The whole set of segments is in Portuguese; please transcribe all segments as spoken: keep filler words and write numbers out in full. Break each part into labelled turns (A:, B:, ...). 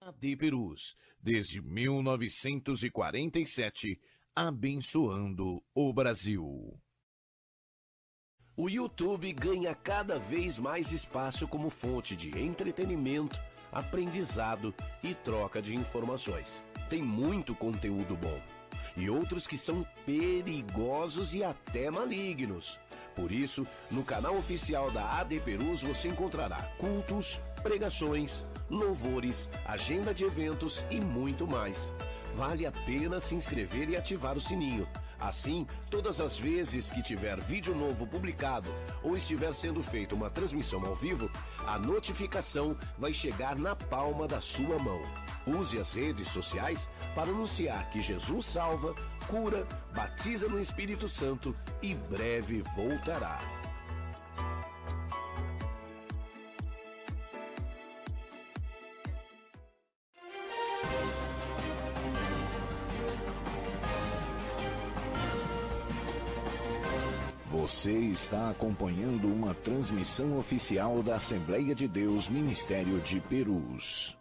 A: A D Perus, desde mil novecentos e quarenta e sete, abençoando o Brasil.
B: O YouTube ganha cada vez mais espaço como fonte de entretenimento, aprendizado e troca de informações. Tem muito conteúdo bom e outros que são perigosos e até malignos. Por isso, no canal oficial da A D Perus você encontrará cultos, pregações, louvores, agenda de eventos e muito mais. Vale a pena se inscrever e ativar o sininho. Assim, todas as vezes que tiver vídeo novo publicado ou estiver sendo feita uma transmissão ao vivo, a notificação vai chegar na palma da sua mão. Use as redes sociais para anunciar que Jesus salva, cura, batiza no Espírito Santo e breve voltará.
A: Você está acompanhando uma transmissão oficial da Assembleia de Deus Ministério de Perus.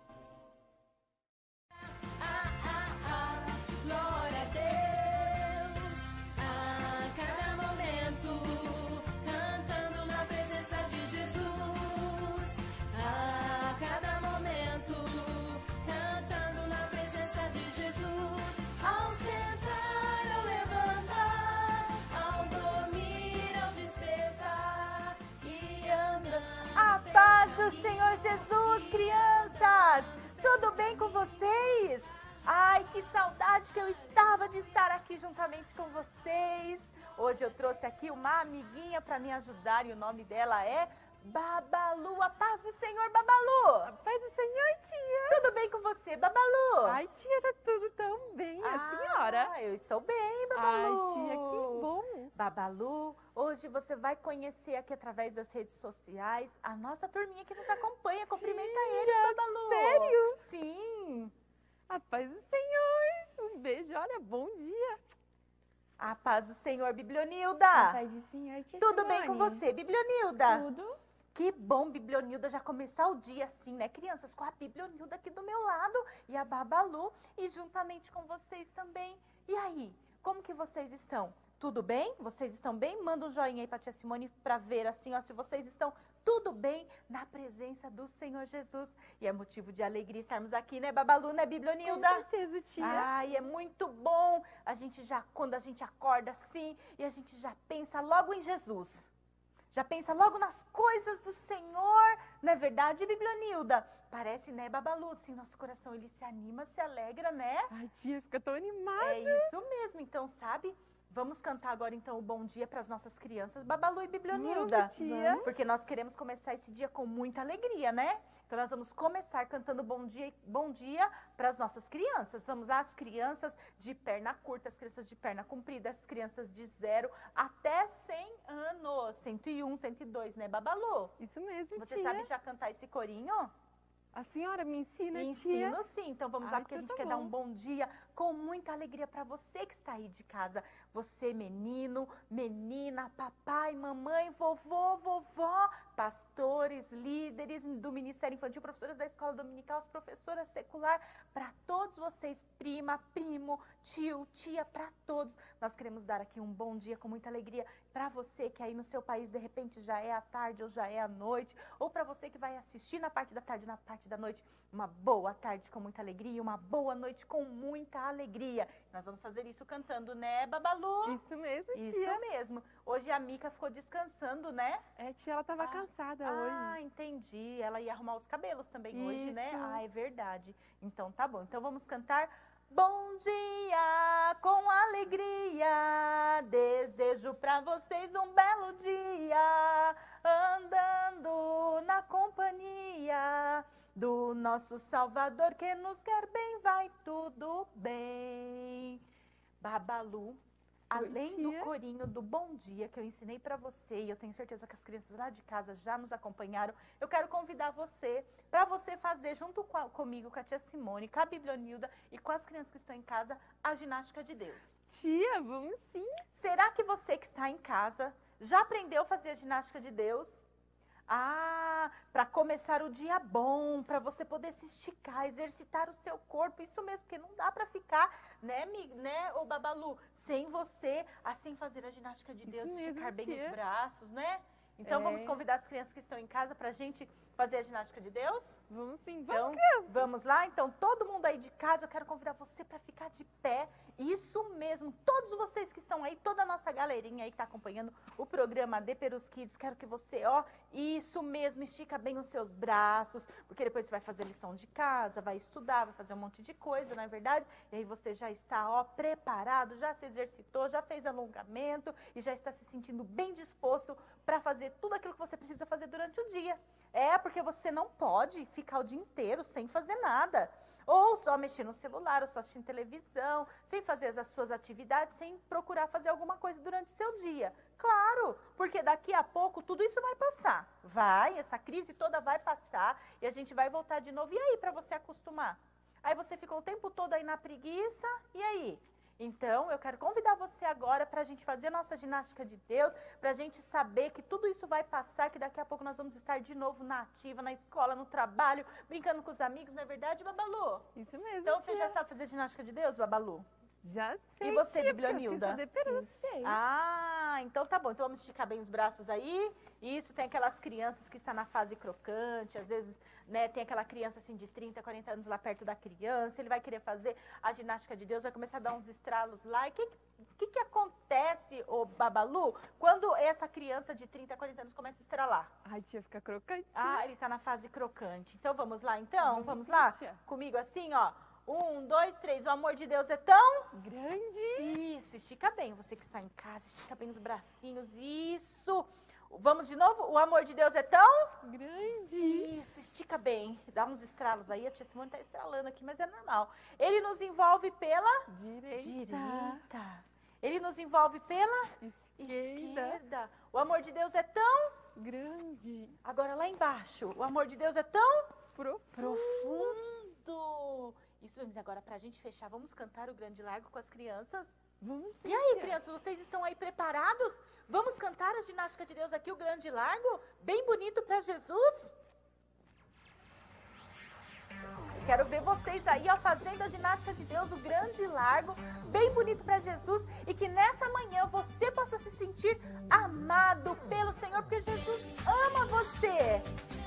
C: Senhor Jesus, crianças, tudo bem com vocês? Ai, que saudade que eu estava de estar aqui juntamente com vocês. Hoje eu trouxe aqui uma amiguinha para me ajudar e o nome dela é Babalu. A paz do Senhor, Babalu.
D: A paz do Senhor, tia.
C: Tudo bem com você, Babalu?
D: Ai, tia, tá tudo tão bem,
C: ah,
D: a senhora.
C: Eu estou bem, Babalu.
D: Ai, tia, que bom.
C: Babalu, hoje você vai conhecer aqui através das redes sociais a nossa turminha que nos acompanha. Cumprimenta
D: tia,
C: eles, Babalu.
D: Sério?
C: Sim.
D: A paz do Senhor. Um beijo, olha, bom dia.
C: A paz do Senhor, Biblionilda.
D: A paz do Senhor, tia
C: Tudo
D: Simone.
C: bem com você, Biblionilda?
D: Tudo.
C: Que bom, Biblionilda, já começar o dia assim, né, crianças? Com a Biblionilda aqui do meu lado e a Babalu e juntamente com vocês também. E aí, como que vocês estão? Tudo bem? Vocês estão bem? Manda um joinha aí pra tia Simone pra ver assim, ó, se vocês estão tudo bem na presença do Senhor Jesus. E é motivo de alegria estarmos aqui, né, Babalu, né, Biblionilda?
D: Com certeza, tia.
C: Ai, é muito bom. A gente já, quando a gente acorda assim, e a gente já pensa logo em Jesus. Já pensa logo nas coisas do Senhor, não é verdade, Biblionilda? Parece, né, Babalu? Assim, nosso coração, ele se anima, se alegra, né?
D: Ai, tia, fica tão animada.
C: É isso mesmo. Então, sabe, vamos cantar agora, então, o bom dia para as nossas crianças, Babalu e Biblionilda.
D: Vamos, tia.
C: Porque nós queremos começar esse dia com muita alegria, né? Então, nós vamos começar cantando bom dia, bom dia para as nossas crianças. Vamos lá, as crianças de perna curta, as crianças de perna comprida, as crianças de zero até cem anos. cento e um, cento e dois, né, Babalu?
D: Isso mesmo,
C: Você
D: tia.
C: sabe já cantar esse corinho?
D: A senhora me ensina,
C: Ensino
D: tia?
C: sim, então vamos lá,
D: Ai,
C: porque a gente
D: então
C: quer
D: tá
C: dar
D: bom.
C: um bom dia com muita alegria para você que está aí de casa. Você, menino, menina, papai, mamãe, vovô, vovó, pastores, líderes do Ministério Infantil, professores da Escola Dominical, professoras secular, para todos vocês, prima, primo, tio, tia, para todos. Nós queremos dar aqui um bom dia com muita alegria para você que aí no seu país, de repente, já é a tarde ou já é a noite, ou para você que vai assistir na parte da tarde, na parte da noite, uma boa tarde com muita alegria, uma boa noite com muita alegria. Nós vamos fazer isso cantando, né, Babalu?
D: Isso mesmo, tia.
C: Isso mesmo. Hoje a Mica ficou descansando, né?
D: É, tia, ela tava
C: Ah,
D: cansada
C: Ah,
D: hoje.
C: entendi. Ela ia arrumar os cabelos também hoje, né?
D: Isso.
C: Ah, é verdade. Então tá bom. Então vamos cantar Bom dia, com alegria, desejo pra vocês um belo dia, andando na companhia do nosso Salvador que nos quer bem, vai tudo bem. Babalu, além do
D: tia.
C: corinho do Bom Dia que eu ensinei pra você, e eu tenho certeza que as crianças lá de casa já nos acompanharam, eu quero convidar você para você fazer junto com a, comigo, com a tia Simone, com a Biblionilda e com as crianças que estão em casa, a ginástica de Deus.
D: Tia, vamos sim.
C: Será que você que está em casa já aprendeu a fazer a ginástica de Deus? Ah, para começar o dia bom, para você poder se esticar, exercitar o seu corpo, isso mesmo, porque não dá para ficar, né, né, ô Babalu, sem você, assim, fazer a ginástica de Deus,
D: Isso
C: esticar
D: mesmo,
C: bem
D: tia.
C: os braços, né? Então,
D: É.
C: vamos convidar as crianças que estão em casa para a gente fazer a ginástica de Deus?
D: Vamos sim,
C: Então,
D: vamos, crianças.
C: vamos lá? Então, todo mundo aí de casa, eu quero convidar você para ficar de pé. Isso mesmo, todos vocês que estão aí, toda a nossa galerinha aí que está acompanhando o programa De Perus Kids, quero que você, ó, isso mesmo, estica bem os seus braços, porque depois você vai fazer lição de casa, vai estudar, vai fazer um monte de coisa, não é verdade? E aí você já está, ó, preparado, já se exercitou, já fez alongamento e já está se sentindo bem disposto para fazer tudo aquilo que você precisa fazer durante o dia. É, porque você não pode ficar o dia inteiro sem fazer nada. Ou só mexer no celular, ou só assistir televisão, sem fazer as suas atividades, sem procurar fazer alguma coisa durante o seu dia. Claro, porque daqui a pouco tudo isso vai passar. Vai, essa crise toda vai passar e a gente vai voltar de novo. E aí, para você acostumar? Aí você ficou o tempo todo aí na preguiça, e aí? Então, eu quero convidar você agora para a gente fazer a nossa ginástica de Deus, para a gente saber que tudo isso vai passar, que daqui a pouco nós vamos estar de novo na ativa, na escola, no trabalho, brincando com os amigos, não é verdade, Babalu?
D: Isso mesmo,
C: Então, você
D: tia.
C: já sabe fazer ginástica de Deus, Babalu?
D: Já sei,
C: E você,
D: tia, porque eu
C: Biblionilda?
D: assisto De Perus.
E: sei.
C: Ah, então tá bom. Então vamos esticar bem os braços aí. Isso, tem aquelas crianças que estão na fase crocante, às vezes, né, tem aquela criança assim de trinta, quarenta anos lá perto da criança, ele vai querer fazer a ginástica de Deus, vai começar a dar uns estralos lá. E o que, que, que acontece, ô Babalu, quando essa criança de trinta, quarenta anos começa a estralar?
D: Ai, tia, fica crocante.
C: Ah, ele tá na fase crocante. Então vamos lá, então?
D: Vamos
C: Vamos
D: sim,
C: lá?
D: tia.
C: Comigo assim, ó. Um, dois, três. O amor de Deus é tão...
D: Grande.
C: Isso, estica bem. Você que está em casa, estica bem os bracinhos. Isso. Vamos de novo? O amor de Deus é tão...
D: Grande.
C: Isso, estica bem. Dá uns estralos aí. A tia Simone está estralando aqui, mas é normal. Ele nos envolve pela...
D: Direita.
C: Direita. Ele nos envolve pela...
D: Esquerda.
C: Esquerda. O amor de Deus é tão...
D: Grande.
C: Agora lá embaixo. O amor de Deus é tão...
D: Profundo.
C: Profundo. Isso mesmo. Agora, para a gente fechar, vamos cantar o Grande Largo com as crianças?
D: Vamos sim,
C: E aí,
D: tia.
C: crianças, vocês estão aí preparados? Vamos cantar a ginástica de Deus aqui, o Grande Largo? Bem bonito para Jesus? Eu quero ver vocês aí, ó, fazendo a ginástica de Deus, o Grande Largo, bem bonito para Jesus. E que nessa manhã você possa se sentir amado pelo Senhor, porque Jesus ama você.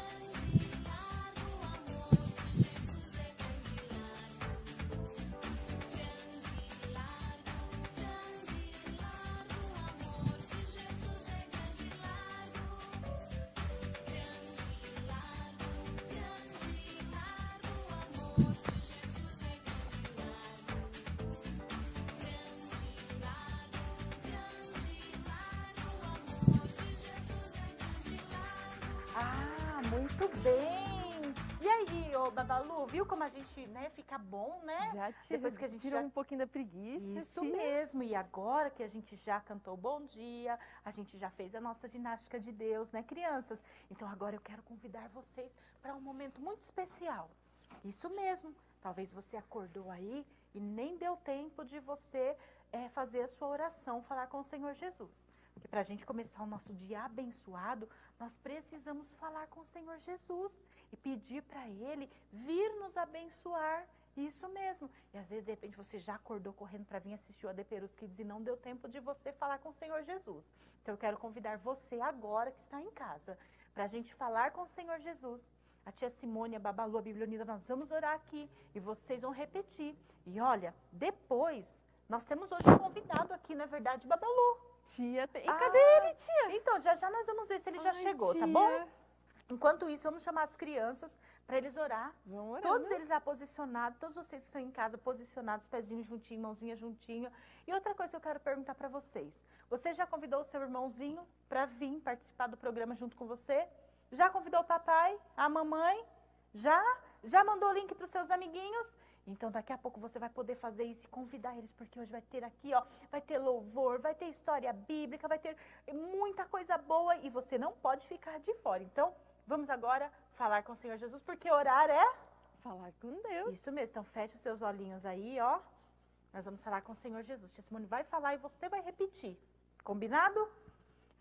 C: Ah, muito bem! E aí, ô Babalu, viu como a gente, né, fica bom, né?
D: Já, tia,
C: Depois
D: já
C: que a gente
D: tirou
C: já...
D: um pouquinho da preguiça,
C: Isso
D: tia.
C: mesmo, e agora que a gente já cantou Bom Dia, a gente já fez a nossa ginástica de Deus, né, crianças? Então agora eu quero convidar vocês para um momento muito especial. Isso mesmo, talvez você acordou aí e nem deu tempo de você é, fazer a sua oração, falar com o Senhor Jesus. Porque para a gente começar o nosso dia abençoado, nós precisamos falar com o Senhor Jesus e pedir para Ele vir nos abençoar. Isso mesmo. E às vezes, de repente, você já acordou correndo para vir assistir o A De Perus Kids e não deu tempo de você falar com o Senhor Jesus. Então, eu quero convidar você agora que está em casa, para a gente falar com o Senhor Jesus. A tia Simone, a Babalu, a Biblionilda, nós vamos orar aqui e vocês vão repetir. E olha, depois, nós temos hoje um convidado aqui, não é verdade, Babalu?
D: Tia, tem... E
C: Ah,
D: cadê ele, tia?
C: Então, já já nós vamos ver se ele já
D: Ai,
C: chegou, tá
D: tia.
C: bom? Enquanto isso, vamos chamar as crianças para eles orar.
D: Vamos orar,
C: Todos
D: né?
C: eles lá posicionados, todos vocês que estão em casa posicionados, pezinho juntinho, mãozinha juntinho. E outra coisa que eu quero perguntar para vocês. Você já convidou o seu irmãozinho para vir participar do programa junto com você? Já convidou o papai, a mamãe? Já? Já mandou o link para os seus amiguinhos? Então, daqui a pouco você vai poder fazer isso e convidar eles, porque hoje vai ter aqui, ó, vai ter louvor, vai ter história bíblica, vai ter muita coisa boa e você não pode ficar de fora. Então, vamos agora falar com o Senhor Jesus, porque orar é...
D: Falar com Deus.
C: Isso mesmo, então feche os seus olhinhos aí, ó. Nós vamos falar com o Senhor Jesus. Tia Simone vai falar e você vai repetir. Combinado?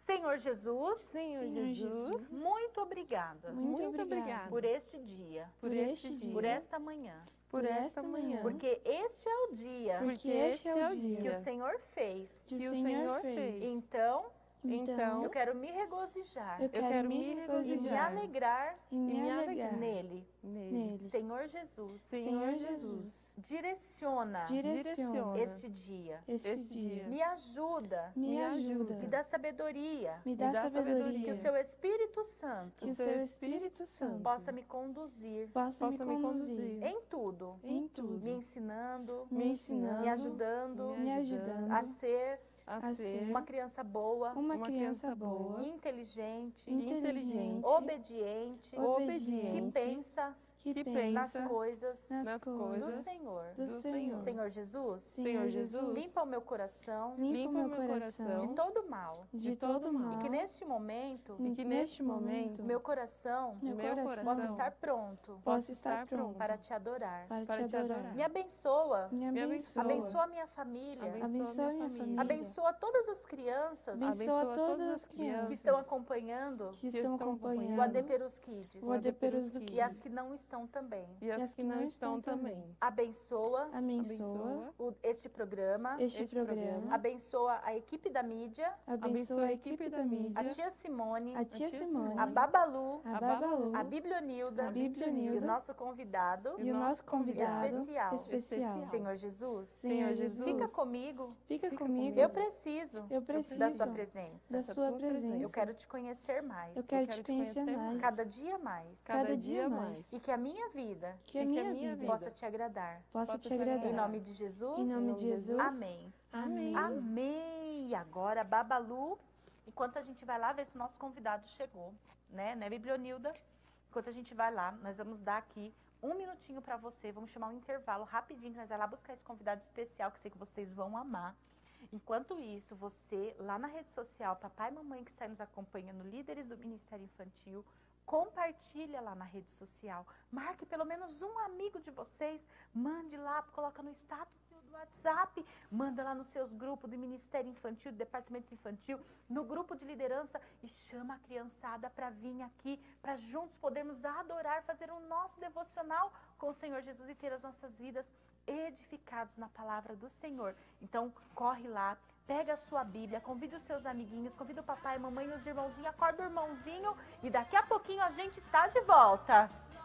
C: Senhor Jesus,
D: Senhor,
E: Senhor
D: Jesus,
E: Jesus,
C: muito obrigada
E: muito,
D: muito
E: obrigada
D: obrigada
C: por este dia,
D: por este dia,
C: por esta manhã,
D: por esta manhã,
C: porque este é o dia
E: porque este é o
C: que
E: dia
C: o Senhor fez.
E: que o Senhor fez.
C: Então,
D: Então,
C: eu quero me regozijar
E: eu quero
D: quero
E: me
D: me
C: e me
E: regozijar
C: alegrar
E: e me
D: me
E: alegrar
C: nele.
D: nele.
E: nele.
C: Senhor Jesus,
E: Senhor Jesus,
C: direciona
E: direciona
C: este dia.
E: esse
D: esse
E: dia.
D: dia.
C: Me ajuda,
E: Me
D: me
E: ajuda,
C: me dá sabedoria,
E: me dá
D: me dá
E: sabedoria,
D: sabedoria.
C: que o seu Espírito Santo
E: que o seu Espírito Santo
C: possa me conduzir
E: possa me
D: possa me
E: conduzir
D: conduzir
C: em tudo,
E: em tudo,
C: me ensinando,
E: me ensinando,
C: me ajudando
E: me ajudando
C: a ser
D: a
E: a
D: ser
E: ser
C: uma criança boa,
E: uma
D: uma
E: criança
D: criança
E: boa,
D: boa,
C: inteligente,
E: inteligente,
C: obediente,
E: obediente,
C: que pensa
E: que
D: que
E: pensa
C: nas coisas
E: nas
D: nas
C: do
E: coisas
C: Senhor.
E: do
D: do
E: Senhor.
C: Senhor Jesus,
E: Senhor Jesus,
C: limpa o meu coração
E: limpa o meu
D: meu
E: coração
C: de
D: coração
C: todo mal
E: de todo mal
C: e que neste momento
E: e que neste momento
C: meu coração
E: meu
D: meu
E: coração
C: possa estar pronto
E: possa estar pronto
C: para te adorar.
E: para
D: para
E: te
D: te
E: adorar.
D: adorar.
C: Me abençoa,
E: Me
D: Me
E: abençoa,
C: abençoa a minha família,
E: abençoa minha família,
C: abençoa todas as crianças
E: abençoa
D: Abençoa
E: todas as crianças
C: que estão acompanhando
E: que
D: que
E: estão
D: estão
E: acompanhando
C: o A D Perus Kids
E: o A D Perus do
C: e as
E: Kids
C: que não estão também.
D: e as que não estão também.
C: Abençoa
E: abençoa
C: o- este programa,
E: este
D: este
E: programa,
D: programa,
C: abençoa a equipe da mídia,
E: abençoa a equipe da
C: a
E: mídia,
C: tia Simone,
E: a tia Simone,
C: a Babalu,
E: a Babalu,
C: a Biblionilda
E: a Biblionilda
C: e o nosso convidado
E: e o nosso convidado
C: especial.
E: especial.
C: Senhor Jesus,
E: Senhor Jesus,
C: fica comigo.
E: fica comigo,
C: Eu preciso
E: eu preciso
C: da sua presença.
E: da sua presença.
C: Eu quero te conhecer mais.
E: Eu quero te
D: quero te
E: conhecer
D: conhecer
E: mais,
C: Cada dia mais.
E: cada dia mais,
C: E que a minha vida
E: que a
D: e que a
E: minha
D: minha
E: vida
C: possa te agradar.
E: possa
D: possa
E: te
D: te
E: agradar.
C: Em nome de Jesus.
E: Em nome de Jesus.
C: Amém.
E: Amém.
C: Amém. E agora, Babalu, enquanto a gente vai lá ver se o nosso convidado chegou, né, né, Biblionilda? Enquanto a gente vai lá, nós vamos dar aqui um minutinho para você, vamos chamar um intervalo rapidinho, que nós vamos lá buscar esse convidado especial, que sei que vocês vão amar. Enquanto isso, você, lá na rede social, papai e mamãe que está nos acompanhando, líderes do Ministério Infantil, compartilha lá na rede social. Marque pelo menos um amigo de vocês, mande lá, coloca no status do WhatsApp, manda lá nos seus grupos do Ministério Infantil, do Departamento Infantil, no grupo de liderança e chama a criançada para vir aqui, para juntos podermos adorar, fazer o nosso devocional com o Senhor Jesus e ter as nossas vidas edificadas na palavra do Senhor. Então, corre lá, pega a sua Bíblia, convida os seus amiguinhos, convida o papai, a mamãe e os irmãozinhos, acorda o irmãozinho e daqui a pouquinho a gente tá de volta.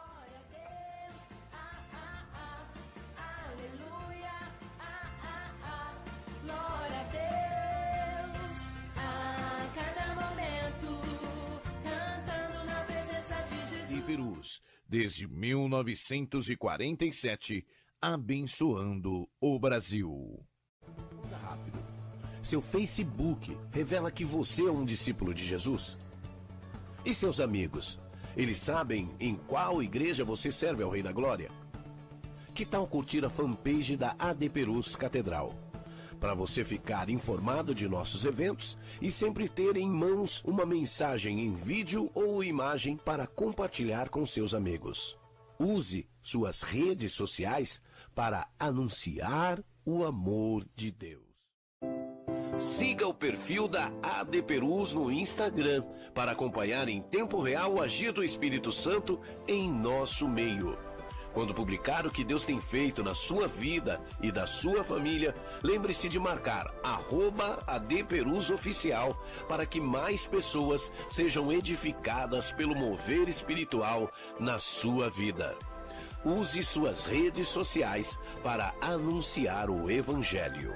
F: Glória a Deus, a cada momento, cantando na presença de Jesus.
A: Iperus, desde mil novecentos e quarenta e sete, abençoando o Brasil.
B: Responda rápido. Seu Facebook revela que você é um discípulo de Jesus? E seus amigos? Eles sabem em qual igreja você serve ao Rei da Glória? Que tal curtir a fanpage da A D Perus Catedral? Para você ficar informado de nossos eventos e sempre ter em mãos uma mensagem em vídeo ou imagem para compartilhar com seus amigos. Use suas redes sociais para anunciar o amor de Deus. Siga o perfil da A D Perus no Instagram para acompanhar em tempo real o agir do Espírito Santo em nosso meio. Quando publicar o que Deus tem feito na sua vida e da sua família, lembre-se de marcar arroba A D Perus Oficial para que mais pessoas sejam edificadas pelo mover espiritual na sua vida. Use suas redes sociais para anunciar o Evangelho.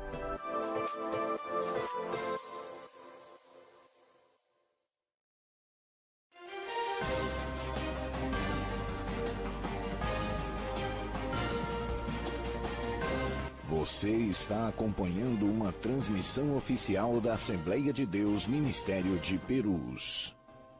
A: Você está acompanhando uma transmissão oficial da Assembleia de Deus Ministério de Perus.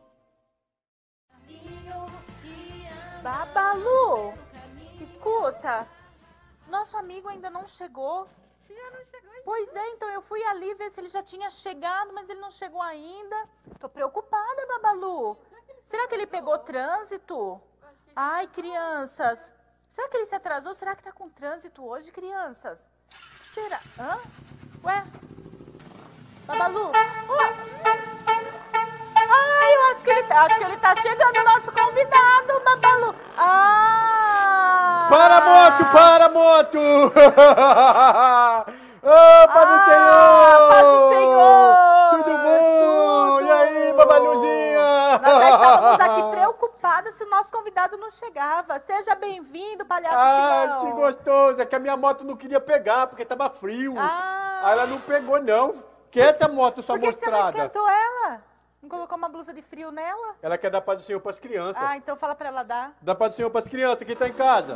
C: Babalu, escuta, nosso amigo ainda não chegou.
D: Tia, não chegou ainda.
C: Pois é, então eu fui ali ver se ele já tinha chegado, mas ele não chegou ainda. Tô preocupada, Babalu. Será que ele pegou trânsito? Ai, crianças. Será que ele se atrasou? Será que tá com trânsito hoje, crianças? Será? Hã? Ué? Babalu? Oh! acho que ele, tá- acho que ele tá chegando, o nosso convidado, Babalu. Ah!
G: Para, moto! Para, moto! Ô, paz do
C: Ah,
G: Senhor!
C: paz do Senhor!
G: Tudo bom?
C: Tudo!
G: E aí, Babaluzinha?
C: Nós já estávamos aqui preocupadas se o nosso convidado não chegava. Seja bem-vindo, palhaço
G: Ah,
C: Simão.
G: que gostoso! É que a minha moto não queria pegar, porque tava frio.
C: Ah.
G: Aí ela não pegou, não. Quieta, moto, só
C: Por que, que você não
G: mostrada.
C: esquentou ela? Não colocou uma blusa de frio nela?
G: Ela quer dar paz do Senhor pras crianças.
C: Ah, então fala pra ela dar.
G: Dá paz do Senhor pras crianças, quem tá em casa?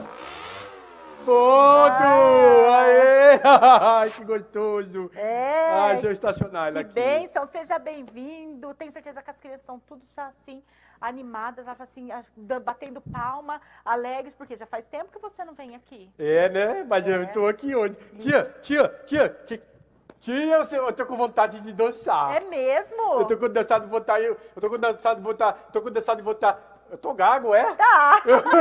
G: Ponto! Aê! Ai, que gostoso!
C: É.
G: Ai, deixa eu estacionar ela
C: Que
G: aqui.
C: bênção, seja bem-vindo. Tenho certeza que as crianças são tudo já assim, animadas, assim, as- da- batendo palma, alegres, porque já faz tempo que você não vem aqui.
G: É, né? Mas
C: É.
G: eu tô aqui hoje. Tia, tia, tia, que... tia, eu, sei- eu tô com vontade de dançar.
C: É mesmo?
G: Eu tô com vontade de votar, eu, eu tô com vontade de votar, tô com vontade de votar. Eu tô gago, é?
C: Tá.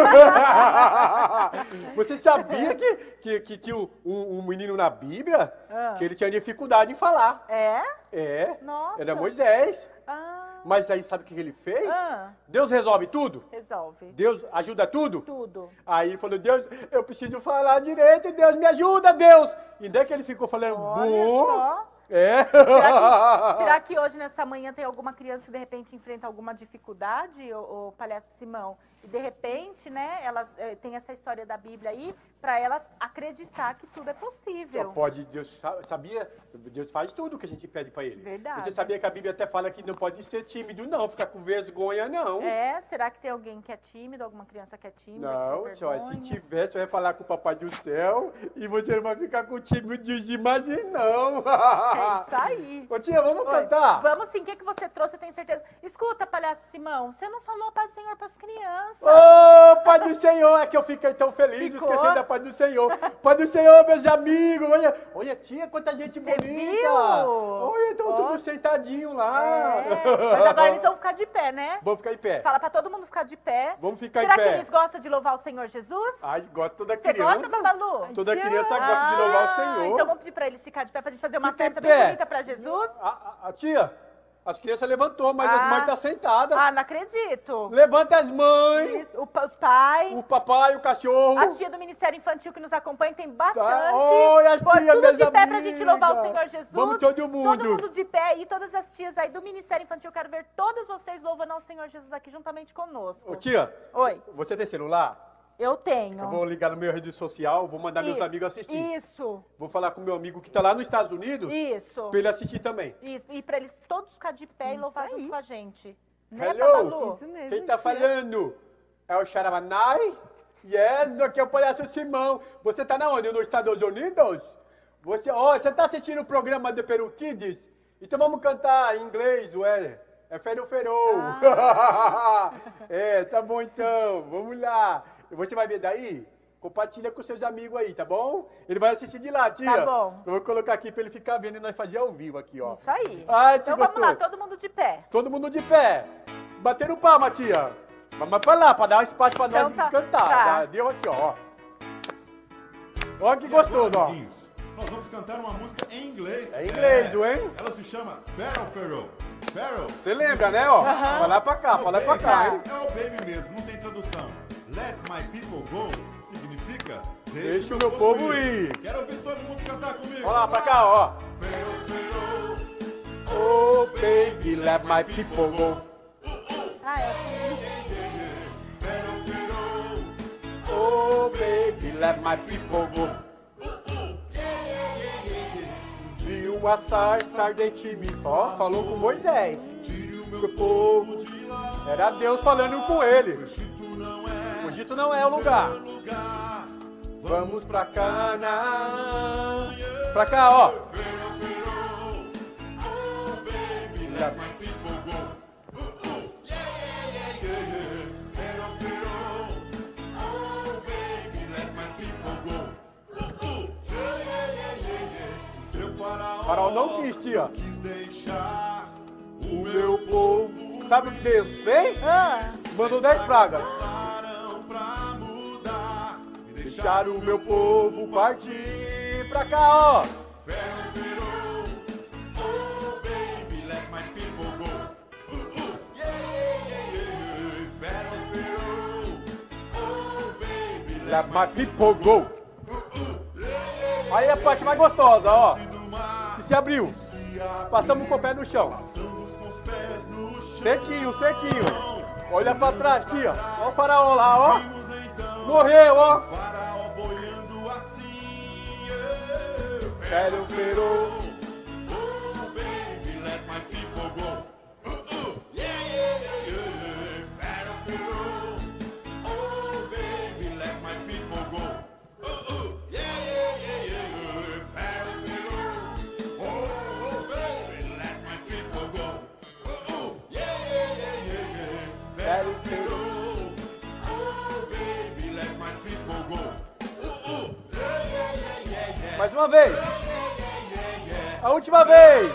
G: Você sabia que, que, que tinha um, um menino na Bíblia
C: Ah.
G: que ele tinha dificuldade em falar?
C: É?
G: É.
C: Nossa.
G: Era Moisés.
C: Ah,
G: Mas aí sabe o que ele fez?
C: Ah.
G: Deus resolve tudo?
C: resolve.
G: Deus ajuda tudo?
C: Tudo.
G: Aí ele falou, Deus, eu preciso falar direito, Deus, me ajuda, Deus. E daí que ele ficou falando,
C: Olha
G: bom.
C: só.
G: É.
C: Será que, será que hoje, nessa manhã, tem alguma criança que de repente enfrenta alguma dificuldade, o, palhaço Simão? E de repente, né, elas eh, tem essa história da Bíblia aí, para ela acreditar que tudo é possível.
G: Pode, Deus sa- sabia, Deus faz tudo que a gente pede pra ele.
C: Verdade.
G: Você sabia que a Bíblia até fala que não pode ser tímido, não, ficar com vergonha, não.
C: É, será que tem alguém que é tímido, alguma criança que é tímida?
G: Não,
C: que tem
G: tio, se
C: vergonha?
G: tiver, você vai falar com o Papai do Céu e você não vai ficar com o time de imagem, não.
C: É isso aí.
G: Ô tia, vamos
C: Oi,
G: cantar?
C: Vamos sim, o que, que você trouxe, eu tenho certeza. Escuta, palhaço Simão, você não falou paz do Senhor pras crianças.
G: Ô, Pai do Senhor, é que eu fiquei tão feliz,
C: Ficou?
G: esqueci da Pai do Senhor. Pai do Senhor, meus amigos, olha, olha tia, quanta gente
C: Cê
G: bonita.
C: viu?
G: Olha, estão
C: Ó.
G: tudo sentadinho lá.
C: É, mas agora eles vão ficar de pé, né?
G: Vamos ficar em pé.
C: Fala pra todo mundo ficar de pé.
G: Vamos ficar em
C: Será
G: pé.
C: que eles gostam de louvar o Senhor Jesus?
G: Ai, gosta toda
C: Você
G: criança.
C: gosta, Babalu?
G: Toda
D: Ai,
G: criança
D: tia.
G: gosta de louvar o
C: Ah,
G: Senhor.
C: Então vamos pedir pra eles ficar de pé pra gente fazer uma
G: Fica em
C: festa bem
G: pé.
C: bonita pra Jesus?
G: A, a- a tia, as crianças levantou, mas
C: Ah.
G: as mães estão sentadas.
C: Ah, não acredito.
G: Levanta as mães,
C: Isso, o pa- os pais,
G: o papai, o cachorro.
C: as tias do Ministério Infantil que nos acompanham, tem bastante.
G: Tá. Oi, as
C: Põe
G: tias,
C: tudo
G: minhas
C: de pé pra gente
G: amigas.
C: louvar o Senhor Jesus.
G: Vamos todo mundo.
C: Todo mundo de pé aí, todas as tias aí do Ministério Infantil. Quero ver todas vocês louvando ao Senhor Jesus aqui juntamente conosco.
G: Ô, tia,
C: Oi,
G: você tem celular?
C: eu tenho.
G: Eu vou ligar no meu rede social, vou mandar meus
C: I-
G: amigos assistir.
C: Isso,
G: Vou falar com meu amigo que tá lá nos Estados Unidos
C: isso.
G: pra ele assistir também.
C: Isso, e pra eles todos ficar de pé e louvar junto com a gente. Né,
G: Hello?
C: Babalu?
D: Isso mesmo.
G: Quem tá
D: tia.
G: falando? É o Charamanai? Yes, aqui é o Palhaço Simão. Você tá na onde? Nos Estados Unidos? Você, ó, você tá assistindo o programa do Peru Kids? Então vamos cantar em inglês, ué. É Ferou Ferou.
C: Ah.
G: É, tá bom então. Vamos lá. Você vai ver daí? Compartilha com seus amigos aí, tá bom? Ele vai assistir de lá, tia.
C: Tá bom.
G: Eu vou colocar aqui pra ele ficar vendo e nós fazer ao vivo aqui, ó.
C: Isso aí.
G: Ai,
C: então
G: tia,
C: vamos lá,
G: gostou?
C: todo mundo de pé.
G: Todo mundo de pé. Batendo palma, tia. Vamos pra lá, pra dar espaço pra
C: Então
G: nós
C: tá.
G: cantar.
C: Tá.
G: Tá? Deu aqui, ó. Ó que gostoso, ó.
H: Amiguinhos, nós vamos cantar uma música em inglês.
G: É inglês,
H: É.
G: hein?
H: Ela se chama Pharaoh Pharaoh. Pharaoh.
G: Você lembra, né, ó? Vai lá pra cá, vai lá pra cá, hein?
H: É o baby mesmo, não tem tradução. Let my people go significa
G: Deixa o meu povo ir.
H: Quero ouvir todo mundo cantar comigo.
G: Olha lá pra cá, ó.
H: Pharaoh Pharaoh.
G: Oh, baby, let my people go.
C: Ah, é.
H: Pharaoh Pharaoh.
G: Oh, baby, let my people go. De uma sarça ardente me ó, falou com Moisés.
H: Tire o
G: Meu
H: meu
G: povo,
H: de lá.
G: era Deus falando com ele.
H: Egito não é
G: O Egito não é o lugar.
H: seu lugar.
G: Vamos pra Canaã. Pra cá, ó.
H: Pharaoh Pharaoh. Oh baby, let my people go. Pharaoh Pharaoh. Oh baby, let my people go. Seu faraó,
G: Faraó não quis, tia.
H: quis deixar
G: O meu povo. Sabe o que Deus fez?
C: Ah,
G: Mandou dez pragas.
H: bastaram pra mudar e deixar
G: Deixar o meu povo partir pra cá, ó.
H: Pharaoh Pharaoh. Oh baby, let my people go. Yeah, yeah,
G: let my people go. Aí a parte mais gostosa, ó. Que se abriu. Passamos com o pé no chão. Sequinho, sequinho. Olha pra trás, tia. Ó o faraó lá, ó. Morreu, ó.
H: Faraó boiando assim.
G: Quero ver o...
H: Oh, baby, let my people go. Uh, uh, yeah, yeah, yeah, yeah. Pharaoh, oh, baby, let my people go. Uh, uh, yeah, yeah, yeah, yeah. Pharaoh, oh, baby, let my people go. Uh, uh, yeah, yeah, yeah, yeah, yeah. Pharaoh, oh, baby, let my people go. Uh, uh, yeah, yeah, yeah, yeah, yeah.
G: Mais uma vez. A última vez.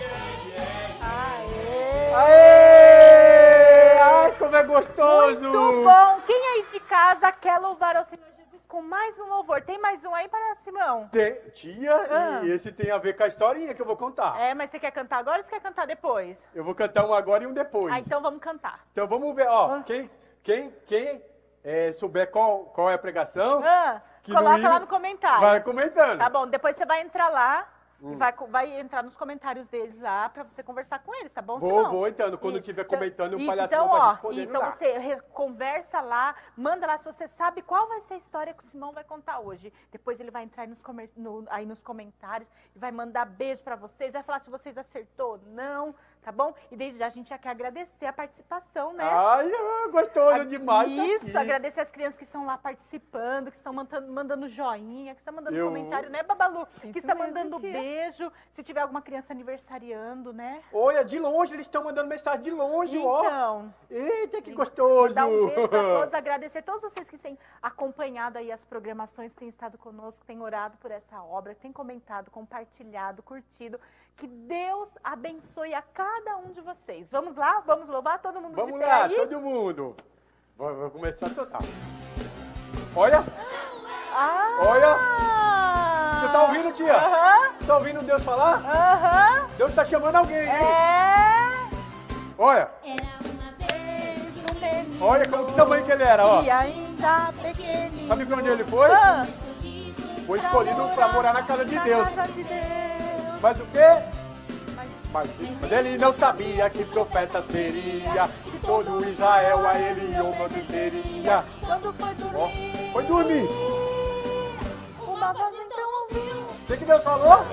C: Aê!
G: Aê! Ai, como é gostoso.
C: Muito bom! Quem aí de casa quer louvar ao Senhor Jesus com mais um louvor? Tem mais um aí para Simão?
G: Tem, tia,
C: Ah.
G: e esse tem a ver com a historinha que eu vou contar.
C: É, mas você quer cantar agora ou você quer cantar depois?
G: Eu vou cantar um agora e um depois.
C: Ah, então vamos cantar.
G: Então vamos ver, ó,
C: Ah.
G: quem, quem, quem é, souber qual, qual é a pregação,
C: Ah,
G: que no
C: coloca
G: hino
C: lá no comentário.
G: vai comentando.
C: Tá bom, depois você vai entrar lá
G: Hum.
C: e vai, co- vai entrar nos comentários deles lá pra você conversar com eles, tá bom,
G: Vou,
C: Simão?
G: vou entrando. Quando
C: Isso,
G: estiver
C: então-
G: comentando, o
C: isso,
G: palhaço
C: então,
G: vai
C: ó,
G: respondendo
C: isso, então
G: lá.
C: você re- conversa lá, manda lá se você sabe qual vai ser a história que o Simão vai contar hoje. Depois ele vai entrar aí nos, comer- no- aí nos comentários e vai mandar beijo pra vocês, vai falar se vocês acertou ou não, tá bom? E desde já a gente já quer agradecer a participação, né?
G: Ai, ah, gostoso demais. tá
C: Isso,
G: aqui.
C: agradecer as crianças que estão lá participando, que estão mandando, mandando joinha, que estão mandando
G: Eu-
C: comentário, né, Babalu? Que
D: Isso
C: está
D: mesmo,
C: mandando
D: tia.
C: beijo. Se tiver alguma criança aniversariando, né?
G: Olha, de longe, eles estão mandando mensagem de longe, ó.
C: Então,
G: Eita, que gostoso.
C: dar um beijo para todos, agradecer todos vocês que têm acompanhado aí as programações, que têm estado conosco, têm orado por essa obra, que têm comentado, compartilhado, curtido. Que Deus abençoe a cada um de vocês. Vamos lá? Vamos louvar todo mundo
G: Vamos
C: de pé
G: lá,
C: aí?
G: todo mundo. Vou, vou começar a tocar. Olha,
C: Ah!
G: Olha! você tá ouvindo, tia?
C: Aham,
G: Tá ouvindo Deus falar?
C: aham.
G: Deus tá chamando alguém, hein?
C: É.
G: Olha,
F: Era uma vez
C: Um menino
G: olha como que tamanho que ele era, ó.
C: E ainda pequenino.
G: Sabe pra onde ele foi?
C: Ah,
G: Foi escolhido pra morar na casa de
C: na
G: Deus.
C: casa de Deus.
G: Mas o quê? Mas, mas ele não sabia que profeta seria, que todo Israel a ele obedeceria.
C: Quando foi
G: Ó,
C: dormir,
G: foi dormir.
C: uma voz então ouviu.
G: O que, que Deus falou?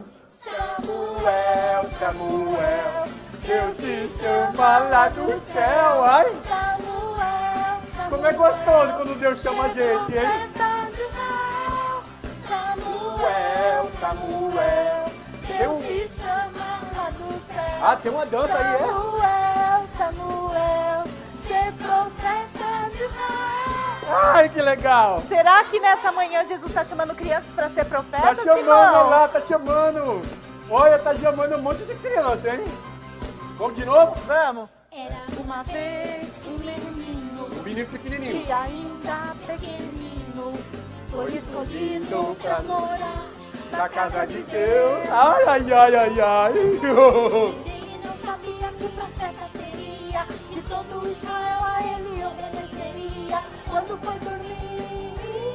G: Samuel, Samuel, Deus te chama lá do céu, ai.
C: Samuel, Samuel.
G: Como é gostoso quando Deus chama a gente, hein?
C: Profeta de Israel.
G: Samuel, Samuel,
C: Deus
G: um-
C: te chama lá do céu.
G: Ah, tem uma dança aí, é?
C: Samuel, Samuel, ser profeta de Israel.
G: Ai, que legal.
C: Será que nessa manhã Jesus está chamando crianças para ser profeta,
G: Tá chamando
C: Simão?
G: lá, tá chamando. Olha, tá chamando um monte de criança, hein? Vamos de novo?
C: Vamos.
F: era
C: Uma vez um menino
G: Um menino pequenininho.
C: que ainda pequenino foi escolhido para morar
G: Na casa de Deus. Ai, ai, ai, ai, ai.
F: ele não sabia que o profeta seria,
C: que todo Israel a ele obedeceria. Quando foi dormir,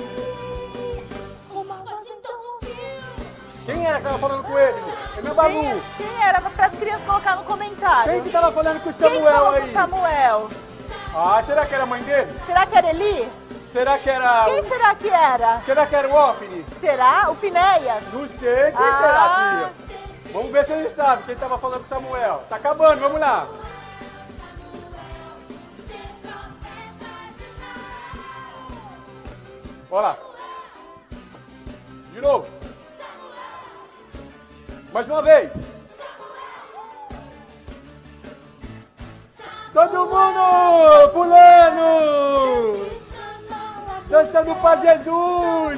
C: uma voz então ouviu.
G: Quem era que tava falando com ele? É meu babu.
C: Quem, quem era? Para as crianças colocar no comentário.
G: Quem que tava falando com o
C: Quem
G: Samuel
C: falou
G: aí?
C: com Samuel?
G: Ah, será que era a mãe dele?
C: Será que era Eli?
G: Será que era...
C: Quem será que era?
G: Será que era o Ofni?
C: Será? O Finéias?
G: Não sei. Quem
C: Ah.
G: será, tia? Vamos ver se ele sabe quem tava falando com o Samuel. Tá acabando, vamos lá. Olha lá. De novo. Mais uma vez. Todo mundo pulando. Dançando pra Jesus.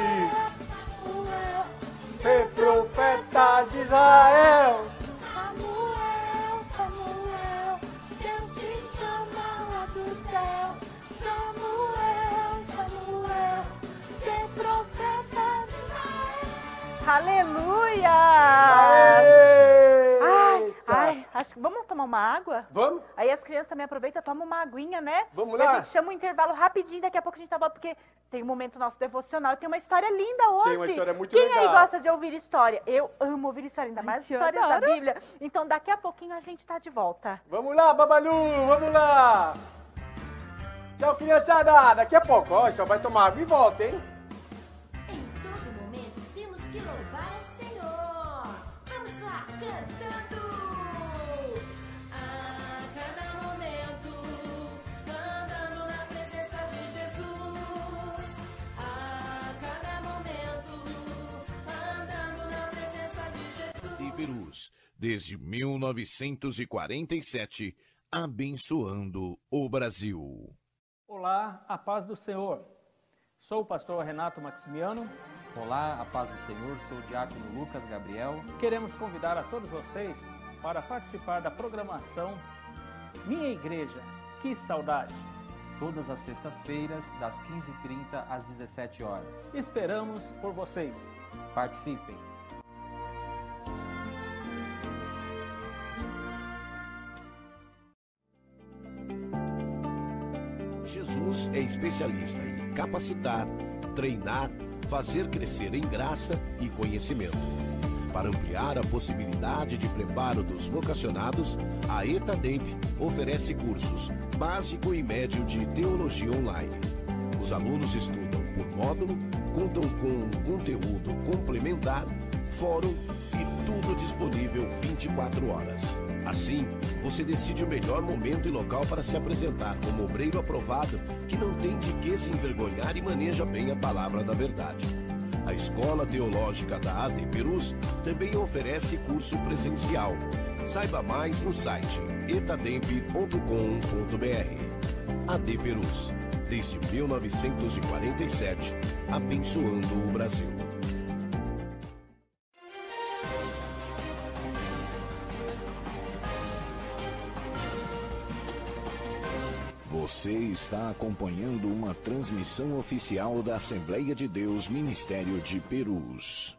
G: Ser profeta de Israel.
C: Samuel, Samuel, Deus te chama lá do céu. Samuel, Samuel, ser profeta de Israel. Aleluia! Ai,
G: Eita.
C: ai, acho que vamos tomar tomar uma água?
G: Vamos?
C: Aí as crianças também aproveitam, tomam uma aguinha, né?
G: Vamos
C: E a
G: lá?
C: gente chama um intervalo rapidinho, daqui a pouco a gente tá volta, porque tem um momento nosso devocional, tem uma história linda hoje.
G: Tem uma história muito
C: Quem
G: legal.
C: aí gosta de ouvir história? Eu amo ouvir história, ainda mais
D: eu
C: histórias da
D: adoro.
C: Bíblia. Então daqui a pouquinho a gente tá de volta.
G: Vamos lá, Babalu, vamos lá! Tchau, criançada! Daqui a pouco, ó, então vai tomar água e volta, hein?
F: Em todo momento temos que louvar ao Senhor. Vamos lá, cantando. A cada momento, andando na presença de Jesus. A cada momento, andando na presença de Jesus.
A: De Perus, desde mil novecentos e quarenta e sete, abençoando o Brasil.
I: Olá, a paz do Senhor. Sou o pastor Renato Maximiano.
J: Olá, a paz do Senhor, sou o diácono Lucas Gabriel.
I: Queremos convidar a todos vocês para participar da programação Minha Igreja, que saudade!
J: Todas as sextas-feiras, das quinze e trinta às dezessete horas.
I: Esperamos por vocês.
J: Participem!
B: Jesus é especialista em capacitar, treinar, fazer crescer em graça e conhecimento. Para ampliar a possibilidade de preparo dos vocacionados, a ETADEMP oferece cursos básico e médio de teologia online. Os alunos estudam por módulo, contam com um conteúdo complementar, fórum e tudo disponível vinte e quatro horas. Assim, você decide o melhor momento e local para se apresentar como obreiro aprovado que não tem de que se envergonhar e maneja bem a palavra da verdade. A Escola Teológica da A D Perus também oferece curso presencial. Saiba mais no site etademp ponto com ponto br. A D Perus, desde mil novecentos e quarenta e sete, abençoando o Brasil.
A: Você está acompanhando uma transmissão oficial da Assembleia de Deus Ministério de Perus.